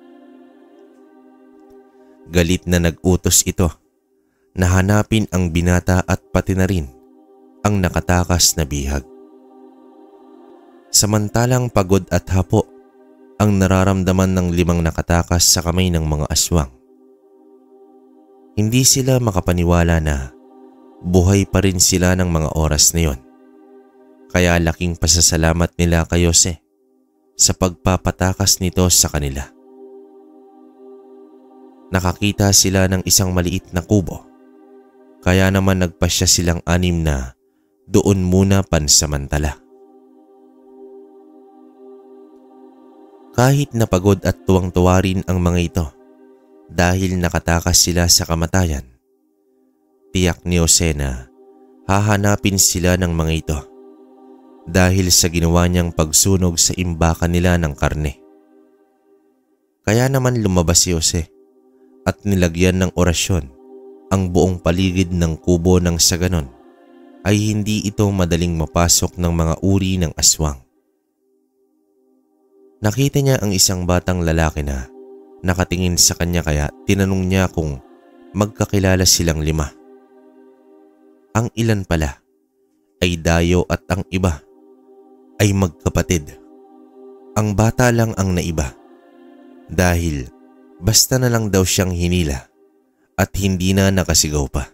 Galit na nag-utos ito na hanapin ang binata at pati na rin ang nakatakas na bihag. Samantalang pagod at hapo ang nararamdaman ng 5 nakatakas sa kamay ng mga aswang. Hindi sila makapaniwala na buhay pa rin sila ng mga oras na yon. Kaya laking pasasalamat nila kay Jose sa pagpapatakas nito sa kanila. Nakakita sila ng isang maliit na kubo, kaya naman nagpasya silang 6 na doon muna pansamantala. Kahit napagod at tuwang-tuwa rin ang mga ito dahil nakatakas sila sa kamatayan, tiyak ni Jose na hahanapin sila ng mga ito dahil sa ginawa niyang pagsunog sa imbakan nila ng karne. Kaya naman lumabas si Jose at nilagyan ng orasyon ang buong paligid ng kubo nang sa ganon ay hindi ito madaling mapasok ng mga uri ng aswang. Nakita niya ang isang batang lalaki na nakatingin sa kanya kaya tinanong niya kung magkakilala silang 5. Ang ilan pala ay dayo at ang iba ay magkapatid. Ang bata lang ang naiba dahil basta na lang daw siyang hinila at hindi na nakasigaw pa.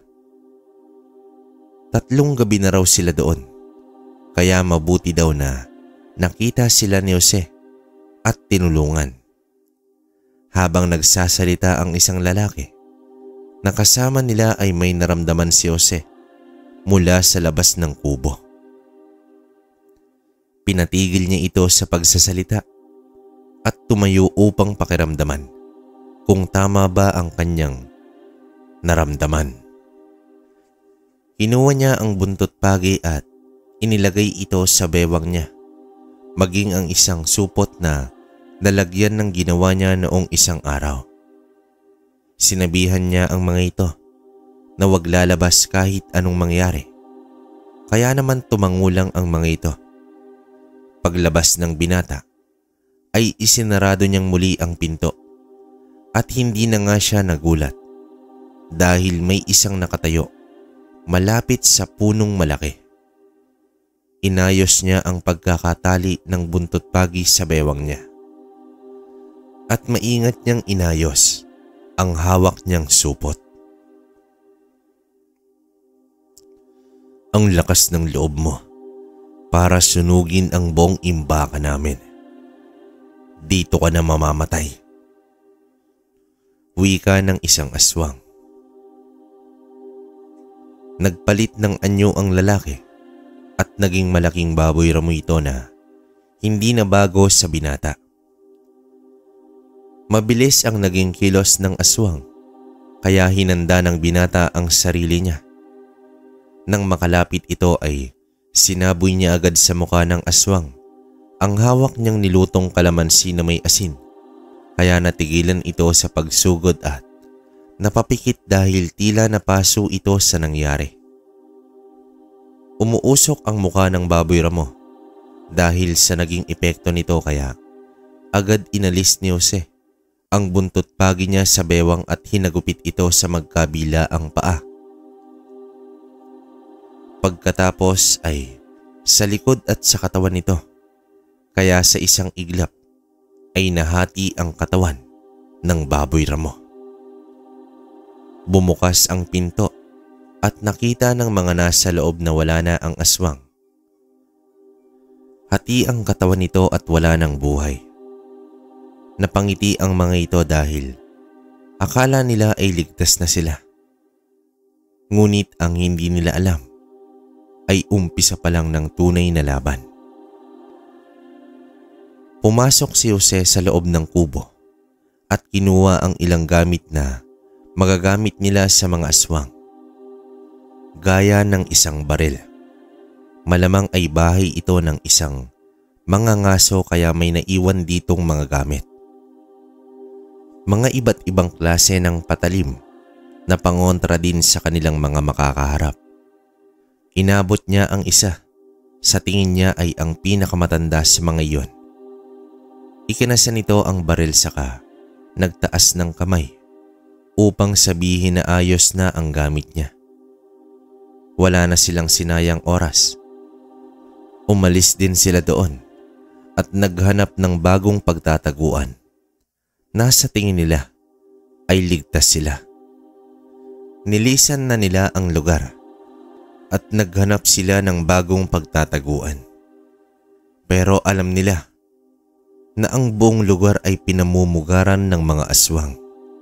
3 gabi na raw sila doon kaya mabuti daw na nakita sila ni Jose at tinulungan. Habang nagsasalita ang isang lalaki, nakasama nila ay may naramdaman si Jose mula sa labas ng kubo. Pinatigil niya ito sa pagsasalita at tumayo upang pakiramdaman kung tama ba ang kanyang naramdaman. Kinuha niya ang buntot pagi at inilagay ito sa bewang niya, maging ang isang supot na nalagyan ng ginawa niya noong isang araw. Sinabihan niya ang mga ito na wag lalabas kahit anong mangyari. Kaya naman tumangulang ang mga ito. Paglabas ng binata ay isinarado niyang muli ang pinto at hindi na nga siya nagulat dahil may isang nakatayo malapit sa punong malaki. Inayos niya ang pagkakatali ng buntot pagi sa bewang niya at maingat niyang inayos ang hawak niyang supot. Ang lakas ng loob mo para sunugin ang buong imbaka namin. Dito ka na mamamatay. Wika ng isang aswang. Nagpalit ng anyo ang lalaki at naging malaking baboy ramo ito na hindi na bago sa binata. Mabilis ang naging kilos ng aswang kaya hinanda ng binata ang sarili niya. Nang makalapit ito ay sinaboy niya agad sa mukha ng aswang ang hawak niyang nilutong kalamansi na may asin kaya natigilan ito sa pagsugod at napapikit dahil tila napaso ito sa nangyari. Umuusok ang mukha ng baboy ramo dahil sa naging epekto nito kaya agad inalis ni Jose ang buntot pagi niya sa bewang at hinagupit ito sa magkabila ang paa. Pagkatapos ay sa likod at sa katawan nito kaya sa isang iglap ay nahati ang katawan ng baboy ramo. Bumukas ang pinto at nakita ng mga nasa loob na wala na ang aswang. Hati ang katawan nito at wala ng buhay. Napangiti ang mga ito dahil akala nila ay ligtas na sila. Ngunit ang hindi nila alam ay umpisa pa lang ng tunay na laban. Pumasok si Jose sa loob ng kubo at kinuha ang ilang gamit na magagamit nila sa mga aswang. Gaya ng isang baril, Malamang ay bahay ito ng isang mangangaso kaya may naiwan ditong mga gamit. Mga iba't ibang klase ng patalim na pangontra din sa kanilang mga makakaharap. Inabot niya ang isa. Sa tingin niya ay ang pinakamatanda sa mga iyon. Ikinasa nito ang baril saka nagtaas ng kamay upang sabihin na ayos na ang gamit niya. Wala na silang sinayang oras. Umalis din sila doon at naghanap ng bagong pagtataguan. Nasa tingin nila ay ligtas sila. Nilisan na nila ang lugar at naghanap sila ng bagong pagtataguan. Pero alam nila na ang buong lugar ay pinamumugaran ng mga aswang.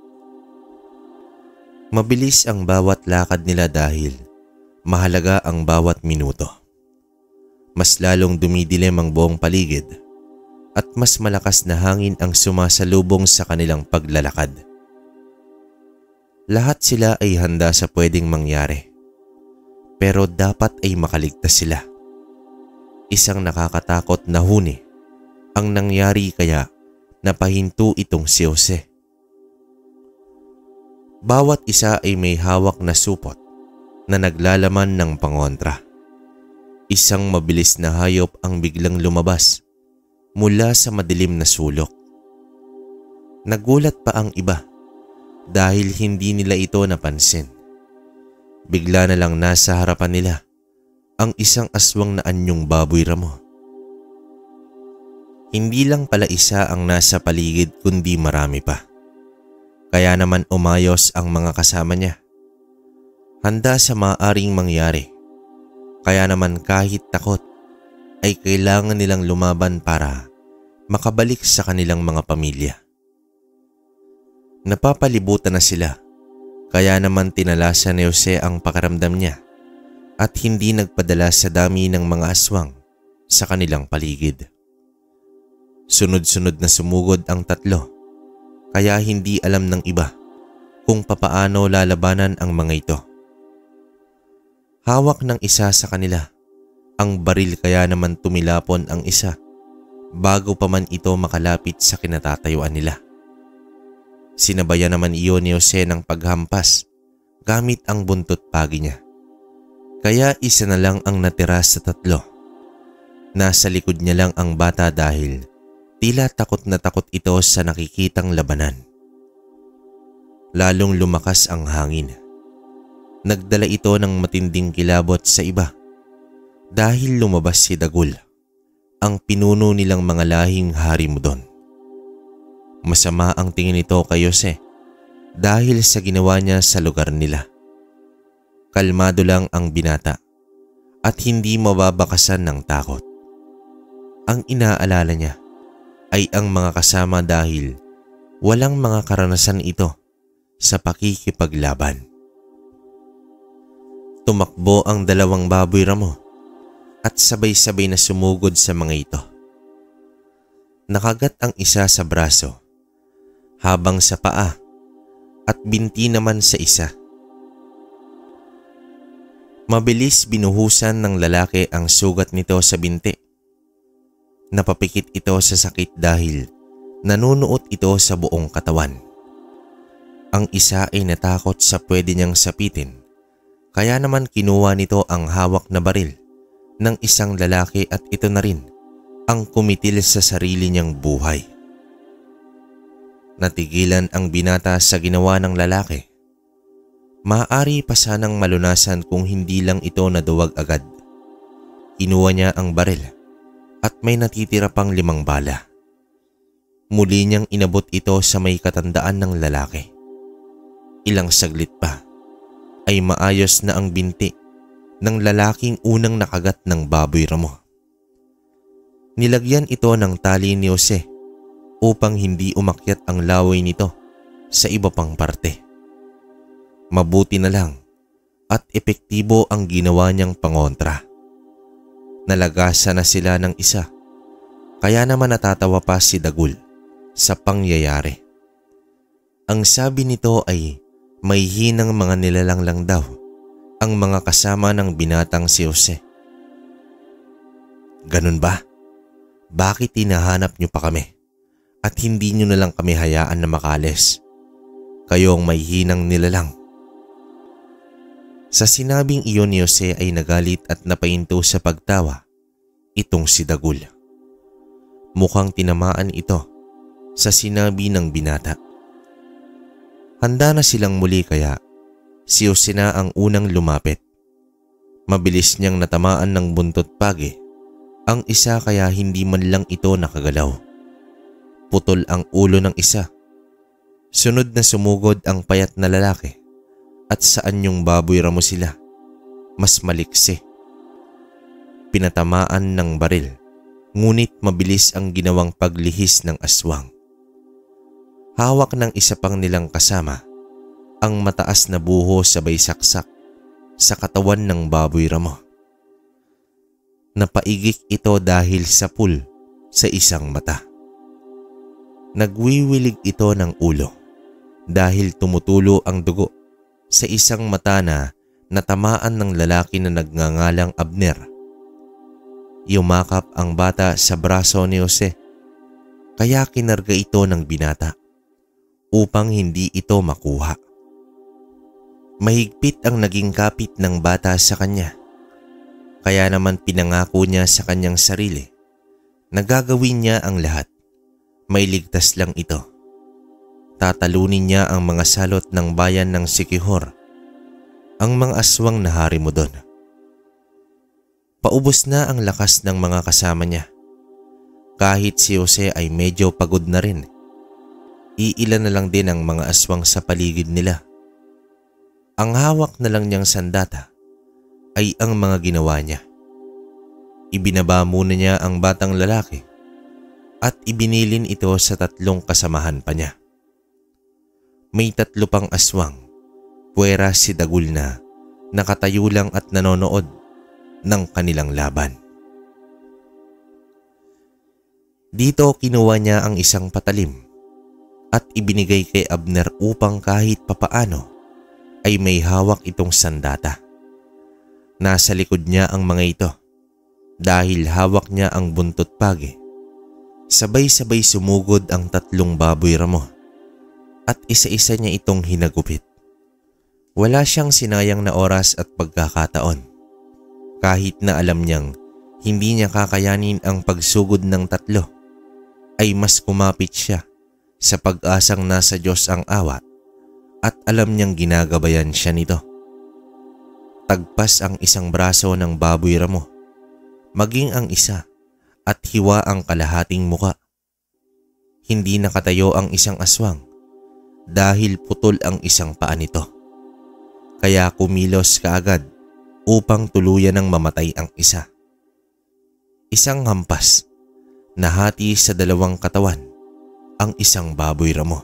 Mabilis ang bawat lakad nila dahil mahalaga ang bawat minuto. Mas lalong dumidilim ang buong paligid at mas malakas na hangin ang sumasalubong sa kanilang paglalakad. Lahat sila ay handa sa pwedeng mangyari. Pero dapat ay makaligtas sila. Isang nakakatakot na huni ang nangyari kaya napahinto itong si Jose. Bawat isa ay may hawak na supot na naglalaman ng pangontra. Isang mabilis na hayop ang biglang lumabas mula sa madilim na sulok. Nagulat pa ang iba dahil hindi nila ito napansin. Bigla na lang nasa harapan nila ang isang aswang na anyong baboy ramo. Hindi lang pala isa ang nasa paligid kundi marami pa. Kaya naman umayos ang mga kasama niya. Handa sa maaaring mangyari. Kaya naman kahit takot ay kailangan nilang lumaban para makabalik sa kanilang mga pamilya. Napapalibutan na sila. Kaya naman tinalasan ni Jose ang pakiramdam niya at hindi nagpadala sa dami ng mga aswang sa kanilang paligid. Sunod-sunod na sumugod ang tatlo kaya hindi alam ng iba kung papaano lalabanan ang mga ito. Hawak ng isa sa kanila ang baril kaya naman tumilapon ang isa bago pa man ito makalapit sa kinatatayuan nila. Sinabayan naman iyon ni Jose ng paghampas gamit ang buntot pagi niya. Kaya isa na lang ang natira sa tatlo. Nasa likod niya lang ang bata dahil tila takot na takot ito sa nakikitang labanan. Lalong lumakas ang hangin. Nagdala ito ng matinding kilabot sa iba dahil lumabas si Dagul, ang pinuno nilang mga lahing harimudon. Masama ang tingin nito kay Jose dahil sa ginawa niya sa lugar nila. Kalmado lang ang binata at hindi mababakasan ng takot. Ang inaalala niya ay ang mga kasama dahil walang mga karanasan ito sa pakikipaglaban. Tumakbo ang dalawang baboy ramo at sabay-sabay na sumugod sa mga ito. Nakagat ang isa sa braso habang sa paa at binti naman sa isa. Mabilis binuhusan ng lalaki ang sugat nito sa binti. Napapikit ito sa sakit dahil nanunuot ito sa buong katawan. Ang isa ay natakot sa pwede niyang sapitin kaya naman kinuha nito ang hawak na baril ng isang lalaki at ito na rin ang kumitil sa sarili niyang buhay. Natigilan ang binata sa ginawa ng lalaki. Maaari pa sanang malunasan kung hindi lang ito naduwag agad. Kinuha niya ang baril at may natitira pang 5 bala. Muli niyang inabot ito sa may katandaan ng lalaki. Ilang saglit pa ay maayos na ang binti ng lalaking unang nakagat ng baboy ramo. Nilagyan ito ng tali ni Jose upang hindi umakyat ang laway nito sa iba pang parte. Mabuti na lang at epektibo ang ginawa niyang pangontra. Nalagasan na sila ng isa, kaya naman natatawa pa si Dagul sa pangyayari. Ang sabi nito ay may hinang mga nilalang lang daw ang mga kasama ng binatang si Jose. Ganun ba? Bakit hinahanap niyo pa kami at hindi niyo na lang kami hayaan na makalis? Kayong may hinang nilalang. Sa sinabing iyon ni Jose ay nagalit at napahinto sa pagtawa itong si Dagul. Mukhang tinamaan ito sa sinabi ng binata. Handa na silang muli kaya si Jose na ang unang lumapit. Mabilis niyang natamaan ng buntot pagi ang isa kaya hindi man lang ito nakagalaw. Putol ang ulo ng isa. Sunod na sumugod ang payat na lalaki at saan yung baboy ramo sila. Mas maliksi. Pinatamaan ng baril ngunit mabilis ang ginawang paglihis ng aswang. Hawak ng isa pang nilang kasama ang mataas na buho sabay saksak sa katawan ng baboy ramo. Napaigik ito dahil sa pul sa isang mata. Nagwiwilig ito ng ulo dahil tumutulo ang dugo sa isang mata na natamaan ng lalaki na nagngangalang Abner. Yumakap ang bata sa braso ni Jose kaya kinarga ito ng binata upang hindi ito makuha. Mahigpit ang naging kapit ng bata sa kanya. Kaya naman pinangako niya sa kanyang sarili na gagawin niya ang lahat. May ligtas lang ito. Tatalunin niya ang mga salot ng bayan ng Siquijor, ang mga aswang na hari mo doon. Paubos na ang lakas ng mga kasama niya. Kahit si Jose ay medyo pagod na rin. Iilan na lang din ang mga aswang sa paligid nila. Ang hawak na lang niyang sandata ay ang mga ginawa niya. Ibinaba muna niya ang batang lalaki at ibinilin ito sa 3 kasamahan pa niya. May 3 pang aswang, puwera si Dagul na nakatayo lang at nanonood ng kanilang laban. Dito kinuha niya ang isang patalim at ibinigay kay Abner upang kahit papaano ay may hawak itong sandata. Nasa likod niya ang mga ito dahil hawak niya ang buntot pagi. Sabay-sabay sumugod ang 3 baboy ramo at isa-isa niya itong hinagupit. Wala siyang sinayang na oras at pagkakataon. Kahit na alam niyang hindi niya kakayanin ang pagsugod ng 3, ay mas kumapit siya sa pag-asang nasa Diyos ang awat at alam niyang ginagabayan siya nito. Tagpas ang isang braso ng baboy ramo, maging ang isa at hiwa ang kalahating muka. Hindi nakatayo ang isang aswang dahil putol ang isang paa nito. Kaya kumilos kaagad upang tuluyan ng mamatay ang isa. Isang hampas, nahati sa 2 katawan ang isang baboy ramo.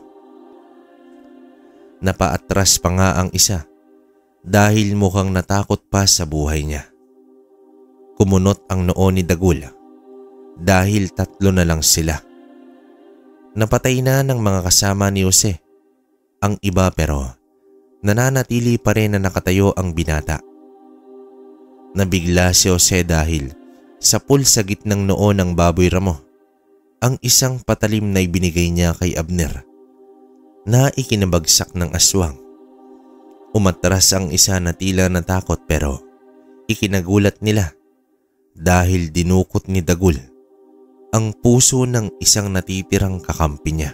Napaatras pa nga ang isa dahil mukhang natakot pa sa buhay niya. Kumunot ang noo ni Dagul dahil 3 na lang sila. Napatay na ng mga kasama ni Jose ang iba pero nananatili pa rin na nakatayo ang binata. Nabigla si Jose dahil sa pul sa gitnang noo ng baboy ramo ang isang patalim na ibinigay niya kay Abner na ikinabagsak ng aswang. Umatras ang isa na tila natakot pero ikinagulat nila dahil dinukot ni Dagul ang puso ng isang natitirang kakampi niya.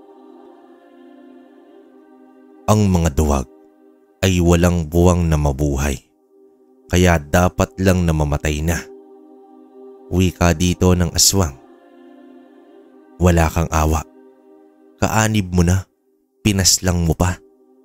Ang mga duwag ay walang buwang na mabuhay, kaya dapat lang na mamatay na. Wika dito ng aswang. Wala kang awa. Kaanib mo na, pinaslang mo pa.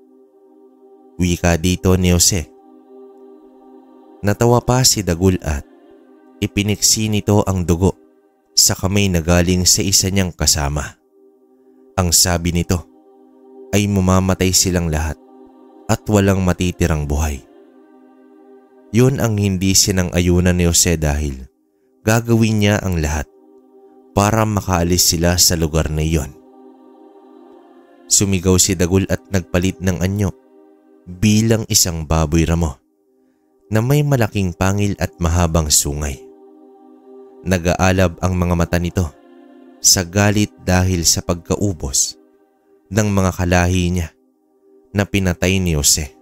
Wika dito ni Jose. Natawa pa si Dagul at ipiniksi nito ang dugo sa kamay na galing sa isa niyang kasama. Ang sabi nito ay mamamatay silang lahat at walang matitirang buhay. Yun ang hindi sinang-ayunan ni Jose dahil gagawin niya ang lahat para makaalis sila sa lugar na iyon. Sumigaw si Dagul at nagpalit ng anyo bilang isang baboy ramo na may malaking pangil at mahabang sungay. Nag-aalab ang mga mata nito sa galit dahil sa pagkaubos ng mga kalahi niya na pinatay ni Jose.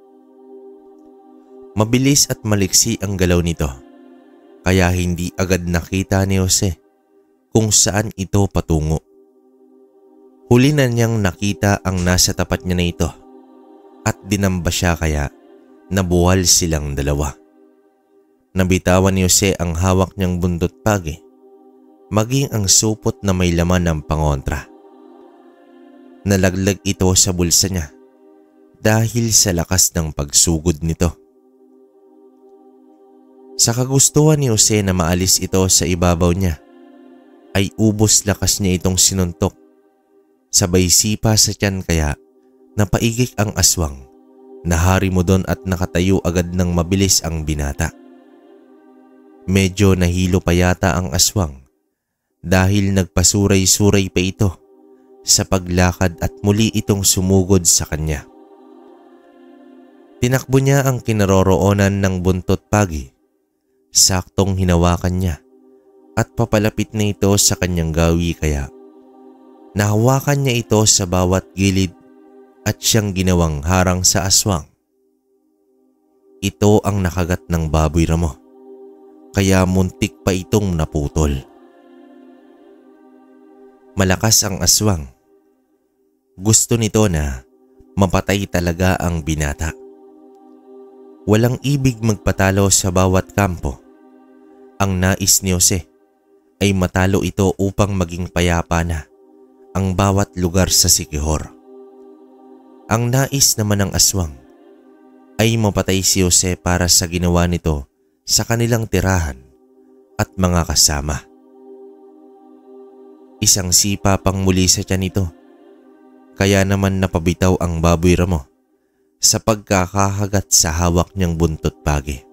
Mabilis at maliksi ang galaw nito kaya hindi agad nakita ni Jose kung saan ito patungo. Huli na niyang nakita ang nasa tapat niya na ito at dinamba siya kaya nabuwal silang dalawa. Nabitawan ni Jose ang hawak niyang buntot pagi, maging ang supot na may laman ng pangontra. Nalaglag ito sa bulsa niya dahil sa lakas ng pagsugod nito. Sa kagustuhan ni Jose na maalis ito sa ibabaw niya, ay ubos lakas niya itong sinuntok. Sabay sipa sa tiyan kaya napaigik ang aswang. Nahari mo doon at nakatayo agad ng mabilis ang binata. Medyo nahilo pa yata ang aswang dahil nagpasuray-suray pa ito sa paglakad at muli itong sumugod sa kanya. Tinakbo niya ang kinaroroonan ng buntot pagi. Saktong hinawakan niya at papalapit na ito sa kanyang gawi kaya nahawakan niya ito sa bawat gilid at siyang ginawang harang sa aswang. Ito ang nakagat ng baboy ramo kaya muntik pa itong naputol. Malakas ang aswang. Gusto nito na mapatay talaga ang binata. Walang ibig magpatalo sa bawat kampo. Ang nais ni Jose ay matalo ito upang maging payapa na ang bawat lugar sa Siquijor. Ang nais naman ng aswang ay mapatay si Jose para sa ginawa nito sa kanilang tirahan at mga kasama. Isang sipa pang muli sa tiyan nito, kaya naman napabitaw ang baboy ramo sa pagkakahagat sa hawak niyang buntot pagi.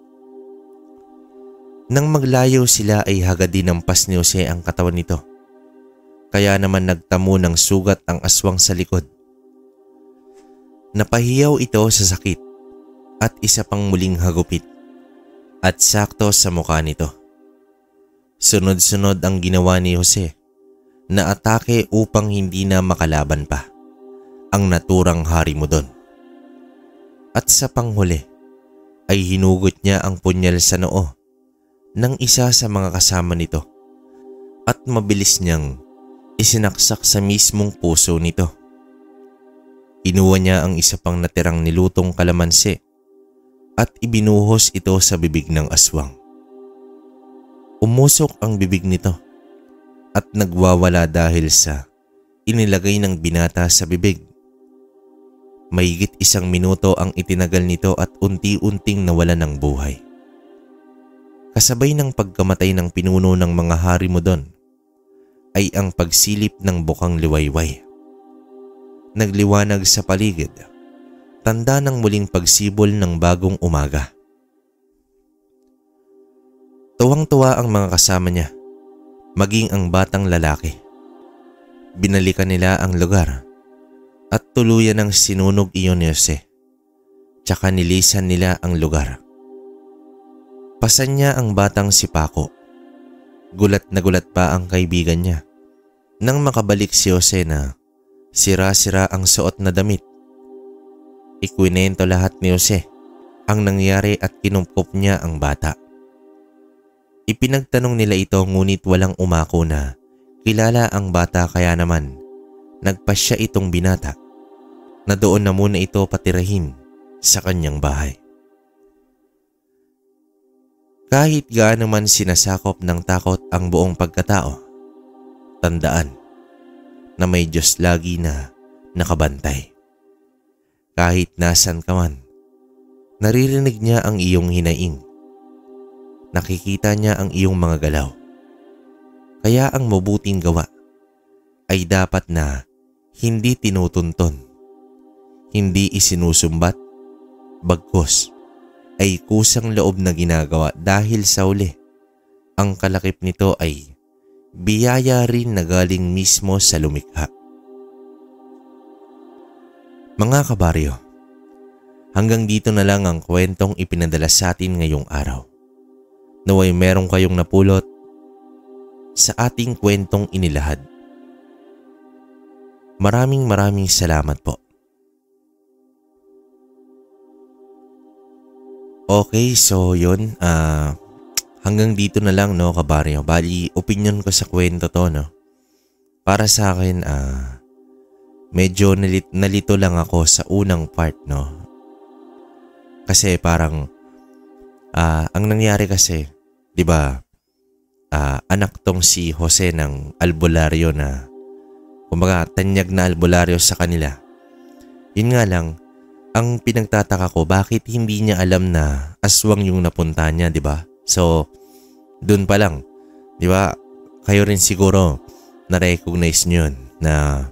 Nang maglayo sila ay hagad dinampas ni Jose ang katawan nito, kaya naman nagtamo ng sugat ang aswang sa likod. Napahiyaw ito sa sakit at isa pang muling hagupit at sakto sa mukha nito. Sunod-sunod ang ginawa ni Jose na atake upang hindi na makalaban pa ang naturang hari mo doon. At sa panghuli ay hinugot niya ang punyal sa noo ng isa sa mga kasama nito at mabilis niyang isinaksak sa mismong puso nito. Kinuha niya ang isa pang natirang nilutong kalamansi at ibinuhos ito sa bibig ng aswang. Umusok ang bibig nito at nagwawala dahil sa inilagay ng binata sa bibig. Mahigit 1 minuto ang itinagal nito at unti-unting nawala ng buhay. Kasabay ng pagkamatay ng pinuno ng mga hari mo doon ay ang pagsilip ng bukang liwayway. Nagliwanag sa paligid, tanda ng muling pagsibol ng bagong umaga. Tuwang-tuwa ang mga kasama niya, maging ang batang lalaki. Binalikan nila ang lugar at tuluyan ng sinunog iyon ni Jose, tsaka nilisan nila ang lugar. Pasan niya ang batang si Paco. Gulat na gulat pa ang kaibigan niya nang makabalik si Jose na sira-sira ang suot na damit. Ikwinento lahat ni Jose ang nangyari at kinumpop niya ang bata. Ipinagtanong nila ito ngunit walang umako na kilala ang bata kaya naman nagpasya itong binata na doon na muna ito patirahin sa kanyang bahay. Kahit gaano man sinasakop ng takot ang buong pagkatao, tandaan na may Diyos lagi na nakabantay. Kahit nasan ka man, naririnig niya ang iyong hinaing. Nakikita niya ang iyong mga galaw. Kaya ang mabuting gawa ay dapat na hindi tinutunton, hindi isinusumbat, bagkus ay kusang loob na ginagawa dahil sa uli. Ang kalakip nito ay biyaya rin na galing mismo sa lumikha. Mga kabaryo, hanggang dito na lang ang kwentong ipinadala sa atin ngayong araw. Naway meron kayong napulot sa ating kwentong inilahad. Maraming salamat po. Okay, so yun. Hanggang dito na lang, no, kabaryo. Bali, opinion ko sa kwento to, no. Para sa akin, medyo nalito lang ako sa unang part, no. Kasi parang, ang nangyari kasi, di ba, anak tong si Jose ng albularyo na, kumbaga, tanyag na albularyo sa kanila. Yun nga lang, ang pinagtataka ko, bakit hindi niya alam na aswang yung napunta niya, di ba? So, dun pa lang, di ba, kayo rin siguro na-recognize nyo yun na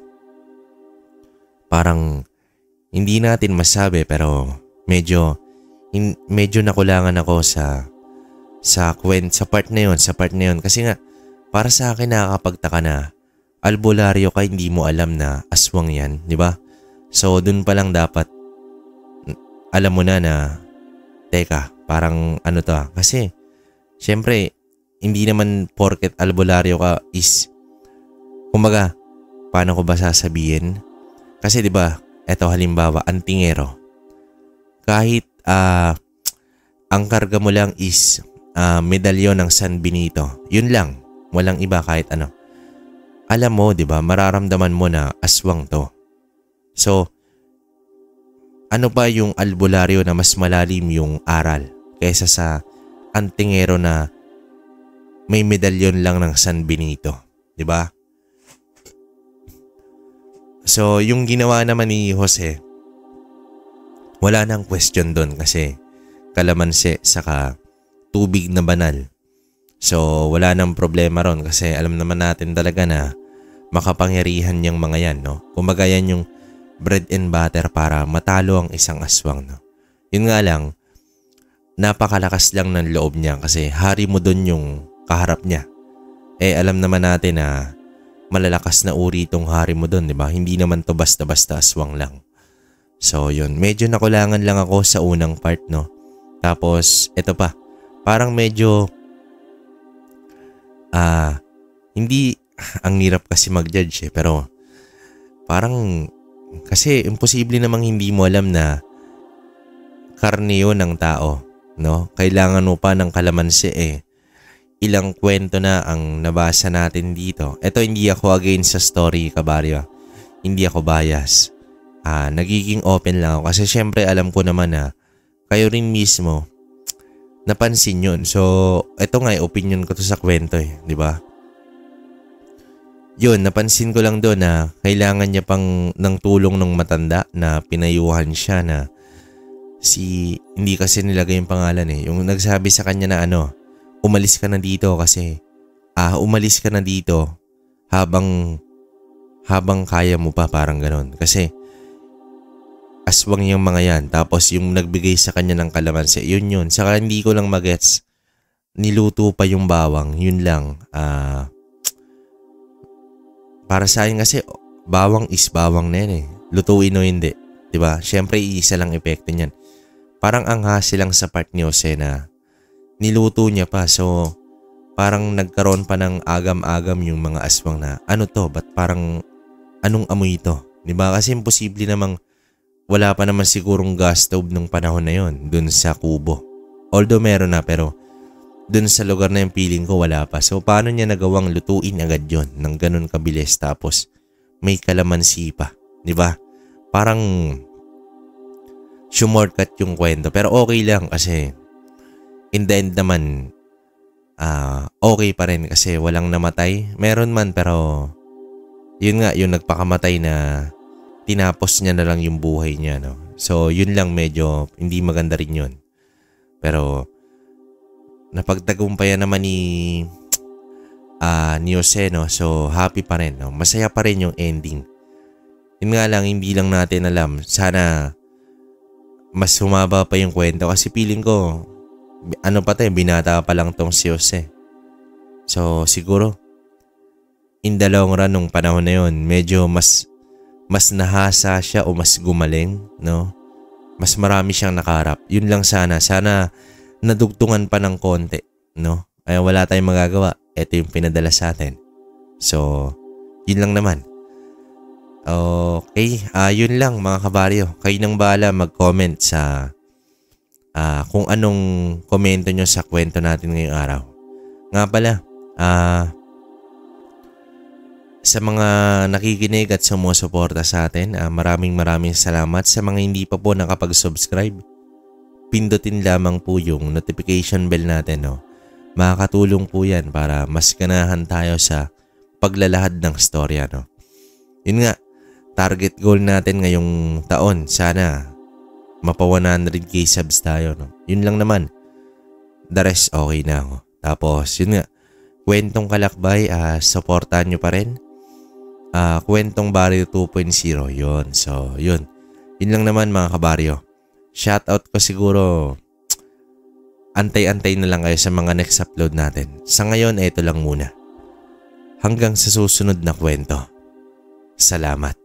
parang hindi natin masabi pero medyo nakulangan ako sa part na yun kasi nga para sa akin nakakapagtaka na albularyo ka hindi mo alam na aswang yan, di ba? So, dun pa lang dapat alam mo na teka, parang ano to kasi syempre, hindi naman porket albularyo ka is, kumbaga, paano ko ba sasabihin? Kasi 'di ba, eto halimbawa, antingero. Kahit ang karga mo lang is medalyon ng San Benito. Yun lang, walang iba kahit ano. Alam mo, 'di ba, mararamdaman mo na aswang 'to. So, ano ba yung albularyo na mas malalim yung aral kaysa sa antingero na may medalyon lang ng San Benito, 'di ba? So, yung ginawa naman ni Jose, wala nang question doon kasi kalamansi saka tubig na banal. So, wala nang problema ron kasi alam naman natin talaga na makapangyarihan yung mga yan, no? Kumbaga yan yung bread and butter para matalo ang isang aswang, no? Yun nga lang, napakalakas lang ng loob niya kasi hari mo doon yung kaharap niya. Alam naman natin na malalakas na uri itong hari mo doon, di ba? Hindi naman to basta-basta aswang lang. So yun, medyo nakulangan lang ako sa unang part, no? Tapos, eto pa, parang medyo, hindi, ang hirap kasi mag-judge pero parang, kasi imposible namang hindi mo alam na karne yun ng tao, no? Kailangan mo pa ng kalamansi Ilang kwento na ang nabasa natin dito. Ito hindi ako against sa story, kabaryo. Hindi ako bias. Nagiging open lang ako kasi syempre alam ko naman na kayo rin mismo napansin yun. So, ito nga opinion ko to sa kwento di ba? Yun, napansin ko lang doon na kailangan niya pang ng tulong ng matanda na pinayuhan siya na hindi kasi nilagay yung pangalan Yung nagsabi sa kanya na umalis ka na dito kasi umalis ka na dito habang kaya mo pa, parang ganon. Kasi aswang yung mga yan. Tapos yung nagbigay sa kanya ng kalamansi, yun. Saka hindi ko lang magets, niluto pa yung bawang, yun lang. Para sa akin kasi bawang is bawang na yan lutuin o hindi, diba? Syempre iisa lang epekto niyan. Parang anghas lang sa part ni Jose na niluto niya pa, so parang nagkaroon pa ng agam-agam yung mga aswang na ano to, ba't parang anong amoy ito? Diba? Kasi imposible namang wala pa naman sigurong gas stove nung panahon na yon dun sa kubo. Although meron na pero dun sa lugar na yung feeling ko wala pa. So paano niya nagawang lutuin agad yon ng ganun kabilis tapos may kalamansi pa? Diba? Parang shortcut yung kwento pero okay lang kasi in the end naman, okay pa rin kasi walang namatay. Meron man pero yun nga, yung nagpakamatay na tinapos niya na lang yung buhay niya, no? So yun lang, medyo hindi maganda rin yun. Pero napagtagumpayan naman ni Jose, no? So happy pa rin, no? Masaya pa rin yung ending. Yun nga lang, hindi lang natin alam. Sana mas humaba pa yung kwento kasi feeling ko binata pa lang tong si Jose. So siguro in the long run nung panahon na yun, medyo mas nahasa siya o mas gumaling, no? Mas marami siyang nakaharap. Yun lang sana nadugtungan pa ng konti, no? Ay wala tayong magagawa. ito yung pinadala sa atin. So, yun lang naman. Okay, yun lang mga kabaryo. Kayo nang bahala mag-comment sa kung anong komento nyo sa kwento natin ngayong araw. Nga pala, sa mga nakikinig at sumusuporta sa atin, maraming salamat. Sa mga hindi pa po nakapag-subscribe, pindutin lamang po yung notification bell natin. No? Makakatulong po yan para mas ganahan tayo sa paglalahad ng storya. No? Yun nga, target goal natin ngayong taon, sana mapa 100k subs tayo. No? Yun lang naman. The rest okay na ako. Tapos yun nga, Kwentong Kalakbay, supportahan nyo pa rin. Kwentong Baryo 2.0, yun. So yun. Yun lang naman mga kabaryo. Shoutout ko siguro, antay-antay na lang kayo sa mga next upload natin. Sa ngayon, ito lang muna. Hanggang sa susunod na kwento. Salamat.